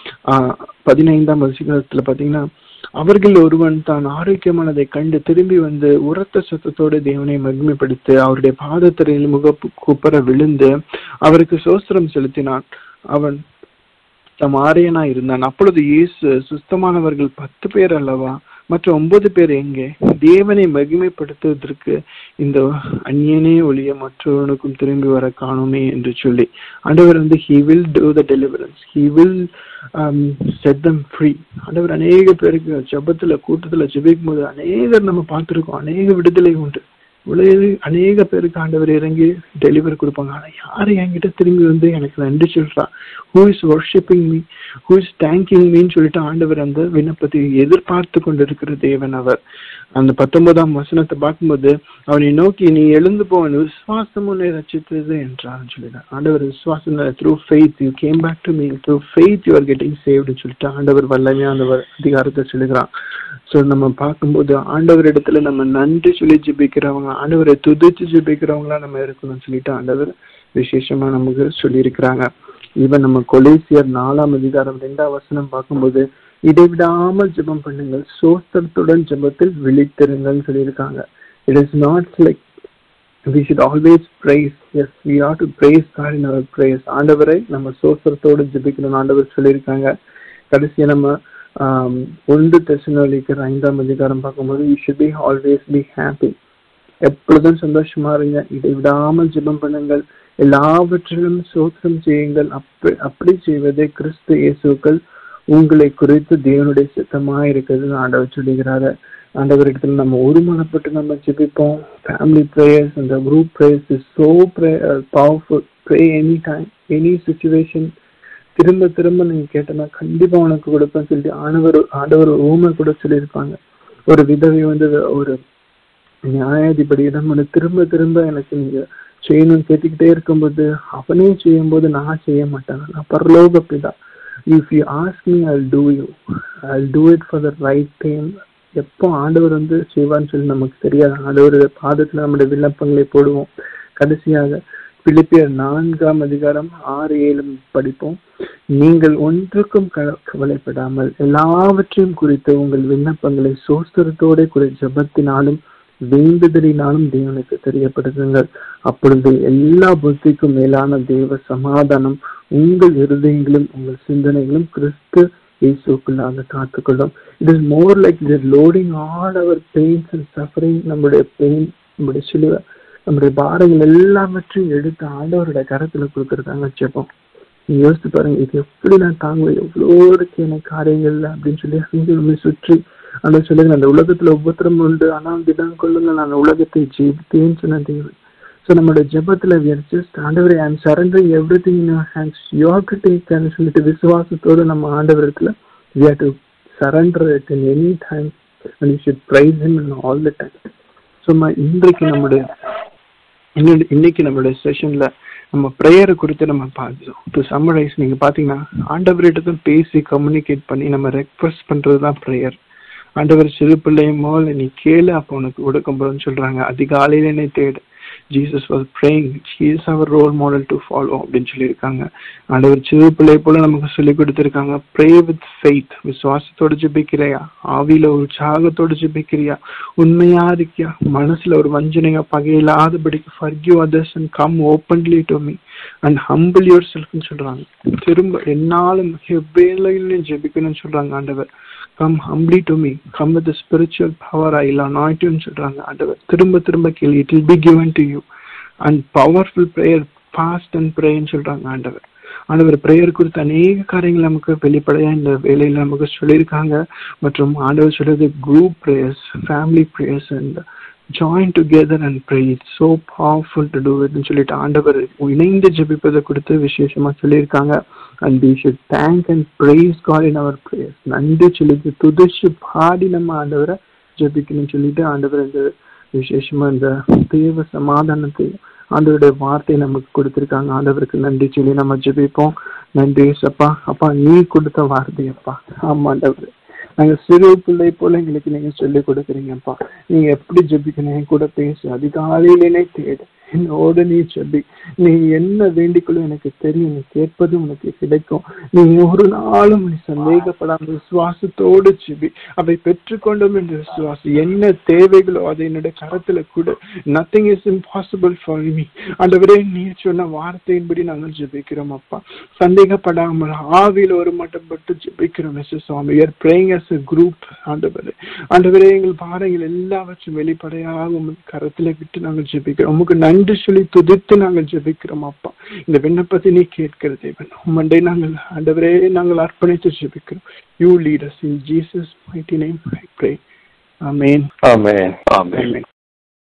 15ஆம் அதிகாரத்துல பாத்தீங்கன்னா அவர்கள் ஒருவன் தான் ஆரோக்கியமானதை கண்டு திரும்பி வந்து உரத்த சத்தத்தோடு தேவனை மகிமைப்படுத்தி அவருடைய பாதத்தரையில் குப்புற விழுந்து அவருக்கு சோஸ்திரம் செலுத்தினான். அவன் தம் ஆரியனா இருந்தான். அப்பொழுது இயேசு, சுத்தமானவர்கள் 10 பேர் அல்லவா, மற்ற 9 பேர் எங்கே? தேவனை மகிமைப்படுத்துவதற்கு இந்த அந்நியனே ஒழிய மற்றவனுக்கும் திரும்பி வர காணுமே என்று சொல்லி ஆண்டவர் he will do the deliverance, he will set them free. ஆண்டவர் அநேக பேருக்கு ஜெபத்துல கூட்டத்துல ஜெபிக்கும் போது அநேகர் நம்ம பார்த்திருக்கோம். அநேக விடுதலை உண்டு. அநேக பேருக்கு ஆண்டவர் இறங்கி டெலிவரி கொடுப்பாங்க. ஆனா யாரு என்கிட்ட திரும்பி வந்து எனக்கு நன்றி சொல்றா, who is worshipping me, who is thanking மீன்னு சொல்லிட்டு ஆண்டவர் அந்த விண்ணப்பத்தை எதிர்பார்த்து கொண்டிருக்கிற தேவன் அவர். அந்த 19ஆம் வசனத்தை பார்க்கும்போது அவனை நோக்கி நீ எழுந்து போவன், விசுவாசம் உன்னை ரட்சித்தது என்றான்னு சொல்லிட்டான். ஆண்டவர் விசுவாசம், through faith you came back to me, through faith you are getting saved சொல்லிட்டு ஆண்டவர் வல்லமையா அந்த அதிகாரத்தை சொல்லுகிறான். ஸோ நம்ம பார்க்கும்போது ஆண்டவர் இடத்துல நம்ம நன்றி சொல்லி ஜெபிக்கிறவங்க, ஆண்டவரை துதிச்சு ஜெபிக்கிறவங்களா நம்ம இருக்கணும்னு சொல்லிட்டு ஆண்டவர் விசேஷமா நமக்கு சொல்லி இருக்கிறாங்க. ஈவன் நம்ம கொலேசியர் 4ஆம் அதிகாரம் 2ஆம் வசனம் பார்க்கும்போது இடைவிடாமல் ஜெபம் பண்ணுங்கள், சோஸ்திரத்துடன் ஜெபத்தில் விழித்திருங்கள் சொல்லியிருக்காங்க. It is not like we should always praise. Yes, we ought to praise God in our prayers. ஆண்டவரை நம்ம சோஸ்திரத்தோடு ஜெபிக்கணும் ஆண்டவர் சொல்லியிருக்காங்க. கடைசியா நம்ம 1 தெசலோனிக்கர் 5ஆம் அதிகாரம் பார்க்கும்போது you should be always be happy. எப்பொழுதும் சந்தோஷமா இருங்க, இதை விடாமல் ஜெபம் பண்ணுங்கள், எல்லாவற்றிலும் சோத்திரம் செய்யுங்கள், அப்படி செய்வதே கிறிஸ்து இயேசுக்கள் உங்களை குறித்து தேவனுடைய சித்தமா இருக்கிறது ஆண்டவர் சொல்லுகிறாரு. ஆண்டவர் இடத்துல நம்ம ஒருமனப்பட்டு நம்ம ஜெபிப்போம். ஃபேமிலி ப்ரேயர்ஸ் அந்த group prayers is so powerful. Pray any time, any situation. திரும்ப திரும்ப நீங்க கேட்டனா கண்டிப்பா உனக்கு கொடுப்பேன்னு சொல்லிட்டு ஆண்டவர் ஊமை கூட சொல்லியிருப்பாங்க. ஒரு விதவை ஒரு நியாயாதிபதியிடம் திரும்ப திரும்ப எனக்கு நீங்க செய்யணும்னு கேட்டுக்கிட்டே இருக்கும்போது அவனே செய்யும் போது நான் செய்ய மாட்டேன், நான் பரலோக பிதா, if you ask me I'll do you, I'll do it for the right time. எப்போ ஆண்டவர் செய்வான்னு சொல்லி நமக்கு தெரியாது. ஆண்டவர் பாதத்துல நம்முடைய விண்ணப்பங்களை போடுவோம். கடைசியாக பிலிப்பியர் 4ஆம் அதிகாரம் 6-7 படிப்போம். நீங்கள் ஒன்றுக்கும் கவலைப்படாமல் எல்லாவற்றையும் குறித்து உங்கள் விண்ணப்பங்களை சோஸ்திரத்தோட கூட ஜெபத்தினாலும் வேண்டுதலினாலும் தேவனுக்கு தெரியப்படுத்துங்கள். அப்பொழுது எல்லா புத்திக்கும் மேலான தேவ சமாதானம் உங்கள் இருதயங்களும் உங்கள் சிந்தனைகளும் கிறிஸ்து இயேசுக்குள்ளாக காத்துக்கொள்ளும். It is more like loading all our pains and suffering. நம்முடைய பெயின், நம்முடைய சிலுவை, நம்முடைய பாரங்கள் எல்லாவற்றையும் எடுத்து ஆண்டவருடைய கரத்துல கொடுக்கறதாங்க ஜெபம். நீங்க யோசித்து பாருங்க, இது எப்படி நான் தாங்குவேன், எவ்வளோ இருக்கு எனக்கு காரியங்கள்ல அப்படின்னு சொல்லி சுற்றி அந்த சொல்லுங்க. அந்த உலகத்துல உபத்திரம் உண்டு, ஆனால் திடம் கொள்ளுங்க, நான் உலகத்தை ஜெயித்தேன்னு சொன்ன தேவன். ஸோ நம்மளுடைய ஜெபத்துல ஆண்டவரே I am surrendering everything in your hands, you have to take care சொல்லிட்டு விசுவாசத்தோடு நம்ம ஆண்டவரத்துல we have to surrender it in any time and you should praise him in all the time. So இன்னைக்கு நம்மளுடைய செஷன்ல நம்ம ப்ரேயரை குறித்து நம்ம பார்த்தோம். டு சம்மரைஸ், நீங்க பாத்தீங்கன்னா ஆண்டவரிடத்தும் பேசி கம்யூனிகேட் பண்ணி நம்ம ரெக்வெஸ்ட் பண்றதுதான் ப்ரேயர். ஆண்டவர் சிறு பிள்ளையும் போல் நீ கேளு அப்போ உனக்கு கொடுக்க போறோம்னு சொல்றாங்க. அதிகாலையில என்னை தேடு. Jesus was praying, he is our role model to follow அப்படின்னு சொல்லியிருக்காங்க. ஆண்டவர் சிறு பிள்ளை போல நமக்கு சொல்லி கொடுத்திருக்காங்க. pray with faith, விசுவாசத்தோடு ஜெபிக்கிறியா, ஆவியில ஒரு உற்சாகத்தோடு ஜெபிக்கிறியா, உண்மையா இருக்கியா, மனசுல ஒரு வஞ்சனையா பகையில்லாதபடிக்கு forgive others and come openly to me and humble yourself ன்னு சொல்றாங்க. திரும்ப என்னாலும் எவ்வேளையிலும் ஜெபிக்கணும்னு சொல்றாங்க ஆண்டவர். come humbly to me, come with the spiritual power I will anoint you ன்னு சொல்றாங்க ஆண்டவர். திரும்ப திரும்ப கேள்வி, it will be given to you and powerful prayer, fast and pray ன்னு சொல்றாங்க ஆண்டவர். ஆண்டவர் பிரேயர் குறித்து அநேக காரியங்கள் நமக்கு வெளிப்படையா இந்த வேலையில நமக்கு சொல்லியிருக்காங்க. மற்றும் ஆண்டவர் சொல்றது group prayers, family prayers and join together and pray, it's so powerful to do it ன்னு சொல்லிட்டு ஆண்டவர் இணைந்து ஜெபிப்பதை கொடுத்து விசேஷமா சொல்லியிருக்காங்க. and we should thank and praise God in our prayers. நன்றி சொல்லிட்டு துதிச்சு பாடி நம்ம ஆண்டவரை ஜெபிக்கணும்னு சொல்லிட்டு ஆண்டவர் இந்த விசேஷமா இந்த தேவ சமாதானத்தை ஆண்டவருடைய வார்த்தையை நமக்கு கொடுத்திருக்காங்க. ஆண்டவருக்கு நன்றி சொல்லி நம்ம ஜெபிப்போம். நன்றி அப்பா, அப்பா நீ கொடுத்த வார்த்தை அப்பா. ஆமா ஆண்டவர், நாங்க சிறு பிள்ளை போல எங்களுக்கு நீங்க சொல்லி கொடுக்குறீங்கப்பா. நீங்க எப்படி ஜெபிக்கணும் என் கூட பேசு, அதிகாலையிலே தேடு, என்னோட நீ ஜெபி, நீ என்ன வேண்டிக்கொள்ளும் எனக்கு தெரியும், நீ கேட்பது உனக்கு கிடைக்கும். நீ ஒரு நாளும் நீ சந்தேகப்படாம விசுவாசத்தோடு ஜெபி, அதை பெற்றுக்கொண்டோம் என்ற விசுவாசம். என்ன தேவைகளோ அதை என்னுடைய கரத்துல கூட. Nothing is impossible for me. ஆண்டவரே நீ சொன்ன வார்த்தையின்படி நாங்கள் ஜெபிக்கிறோம் அப்பா. சந்தேகப்படாமல் ஆவியில் ஒரு மட்டுப்பட்டு ஜெபிக்கிறோம் சுவாமி. We are praying as a group. ஆண்டவரே எங்கள் பாரங்கள் எல்லாவற்றும் வெளிப்படையாக உங்கள் கரத்துல விட்டு நாங்கள் ஜெபிக்கிறோம். உமக்கு நன்றி சொல்லி துதித்து நாங்கள் ஜெபிக்கிறோம் அப்பா. இந்த விண்ணப்பத்தை நீ கேட்கிற தேவன், உம்மண்டை நாங்கள் ஆண்டவரே நாங்கள் அர்ப்பணித்து ஜெபிக்கிறோம். You lead us in Jesus' mighty name I pray. Amen. Amen. Amen.